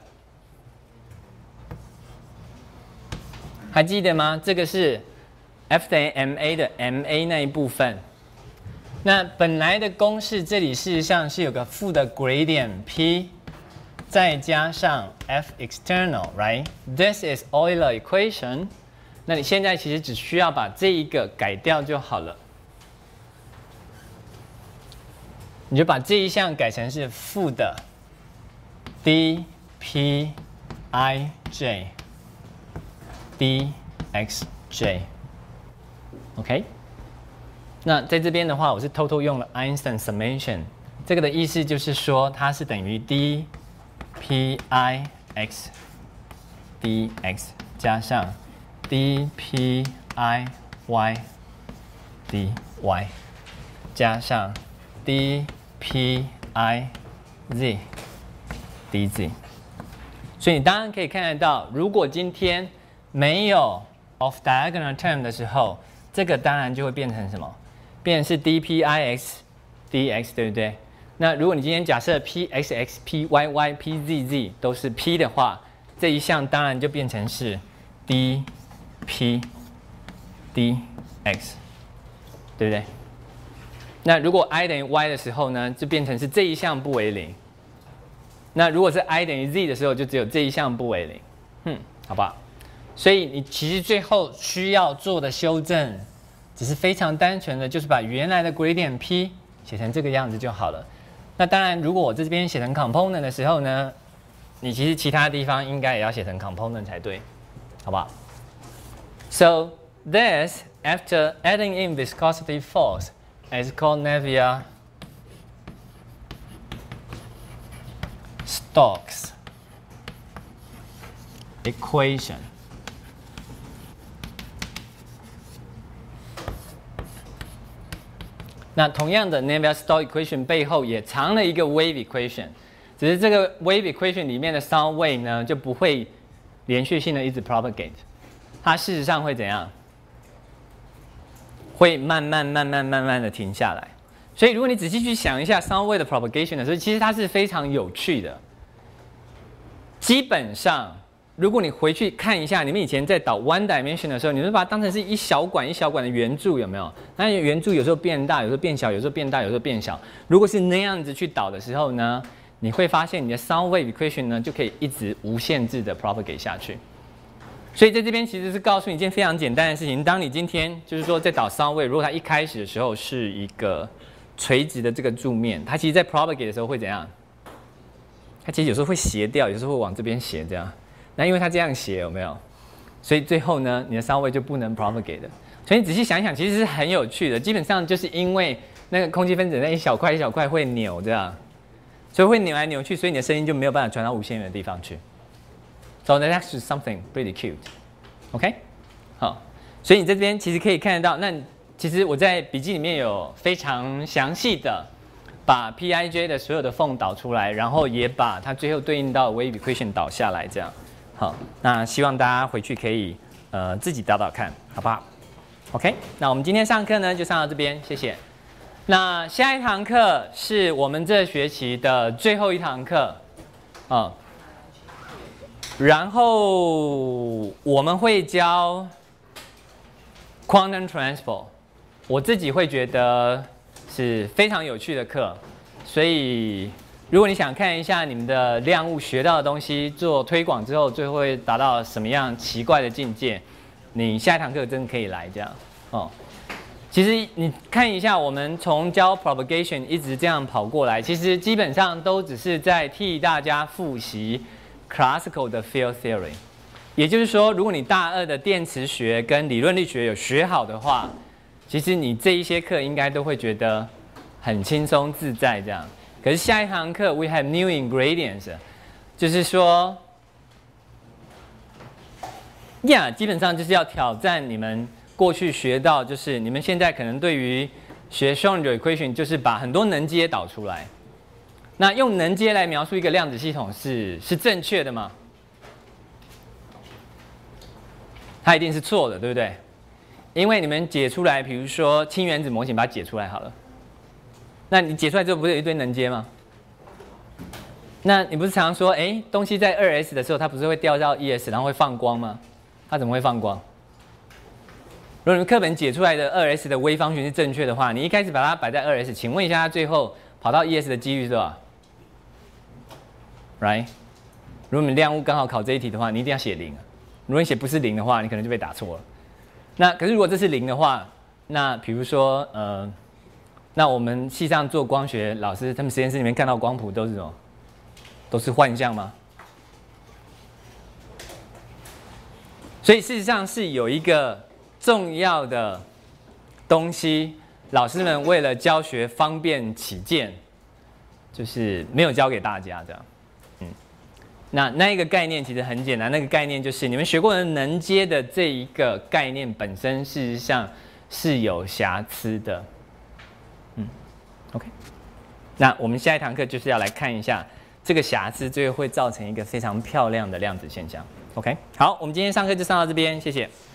还记得吗？这个是 F 等于 ma 的 ma 那一部分。那本来的公式这里事实上是有个负的 gradient p， 再加上 F external， right？ This is Euler equation。那你现在其实只需要把这一个改掉就好了。你就把这一项改成是负的 dpij dxj。OK？ 那在这边的话，我是偷偷用了 Einstein summation， 这个的意思就是说它是等于 dpix dx 加上 dpiyy dy 加上 dpiz dz。所以你当然可以看得到，如果今天没有 off diagonal term 的时候，这个当然就会变成什么？变成是 dpix dx， 对不对？那如果你今天假设 pxx pyy pzz 都是 p 的话，这一项当然就变成是 dp dx， 对不对？那如果 i 等于 y 的时候呢，就变成是这一项不为零。那如果是 i 等于 z 的时候，就只有这一项不为零。嗯，好不好？所以你其实最后需要做的修正，只是非常单纯的，就是把原来的 gradient p 写成这个样子就好了。那当然，如果我这边写成 component 的时候呢，你其实其他地方应该也要写成 component 才对，好不好 ？So this after adding in viscosity force is called Navier-Stokes equation。那同样的 Navier-Stokes equation 背后也藏了一个 wave equation， 只是这个 wave equation 里面的 sound wave 呢就不会连续性的一直 propagate， 它事实上会怎样？会慢慢慢慢慢慢的停下来。所以如果你仔细去想一下 sound wave 的 propagation 的时候，其实它是非常有趣的。基本上，如果你回去看一下，你们以前在导 one dimension 的时候，你们把它当成是一小管一小管的圆柱，有没有？那圆柱有时候变大，有时候变小，有时候变大，有时候变小。如果是那样子去导的时候呢，你会发现你的 sound wave equation 呢就可以一直无限制的 propagate 下去。所以在这边其实是告诉你一件非常简单的事情：当你今天就是说在导 sound wave， 如果它一开始的时候是一个垂直的这个柱面，它其实在 propagate 的时候会怎样？它其实有时候会斜掉，有时候会往这边斜这样。那因为它这样斜有没有？所以最后呢，你的 sound wave 就不能 propagate 的。所以你仔细想一想，其实是很有趣的。基本上就是因为那个空气分子那一小块一小块会扭这样，所以会扭来扭去，所以你的声音就没有办法传到无限远的地方去。So that's actually something pretty cute. OK， 好，所以你这边其实可以看得到，那其实我在笔记里面有非常详细的把 Pij 的所有的缝导出来，然后也把它最后对应到 wave equation 导下来，这样。好，那希望大家回去可以呃自己导导看，好不好 ？OK， 那我们今天上课呢就上到这边，谢谢。那下一堂课是我们这学期的最后一堂课，啊、嗯，然后我们会教 quantum transport， 我自己会觉得是非常有趣的课，所以。如果你想看一下你们的量物学到的东西做推广之后，最后会达到什么样奇怪的境界，你下一堂课真的可以来这样哦。 其实你看一下，我们从教 propagation 一直这样跑过来，其实基本上都只是在替大家复习 classical 的 field theory。也就是说，如果你大二的电磁学跟理论力学有学好的话，其实你这一些课应该都会觉得很轻松自在这样。可是下一堂课 we have new ingredients， 就是说，呀、yeah, 基本上就是要挑战你们过去学到，就是你们现在可能对于学 Schrödinger equation 就是把很多能阶导出来。那用能阶来描述一个量子系统是是正确的吗？它一定是错的，对不对？因为你们解出来，比如说氢原子模型，把它解出来好了。那你解出来之后，不是有一堆能阶吗？那你不是常常说，哎，东西在二 S 的时候，它不是会掉到一 S， 然后会放光吗？它怎么会放光？如果你们课本解出来的二 S 的微方群是正确的话，你一开始把它摆在二 S， 请问一下，它最后跑到一 S 的几率是多少 ？Right？ 如果你量物刚好考这一题的话，你一定要写零。如果你写不是零的话，你可能就被打错了。那可是如果这是零的话，那比如说呃，那我们系上做光学老师，他们实验室里面看到光谱都是什么？都是幻象吗？所以事实上是有一个重要的东西，老师们为了教学方便起见，就是没有教给大家这样。嗯，那那一个概念其实很简单，那个概念就是你们学过的能阶的这一个概念本身，事实上是有瑕疵的。嗯 ，OK。那我们下一堂课就是要来看一下这个瑕疵，最后会造成一个非常漂亮的量子现象。OK， 好，我们今天上课就上到这边，谢谢。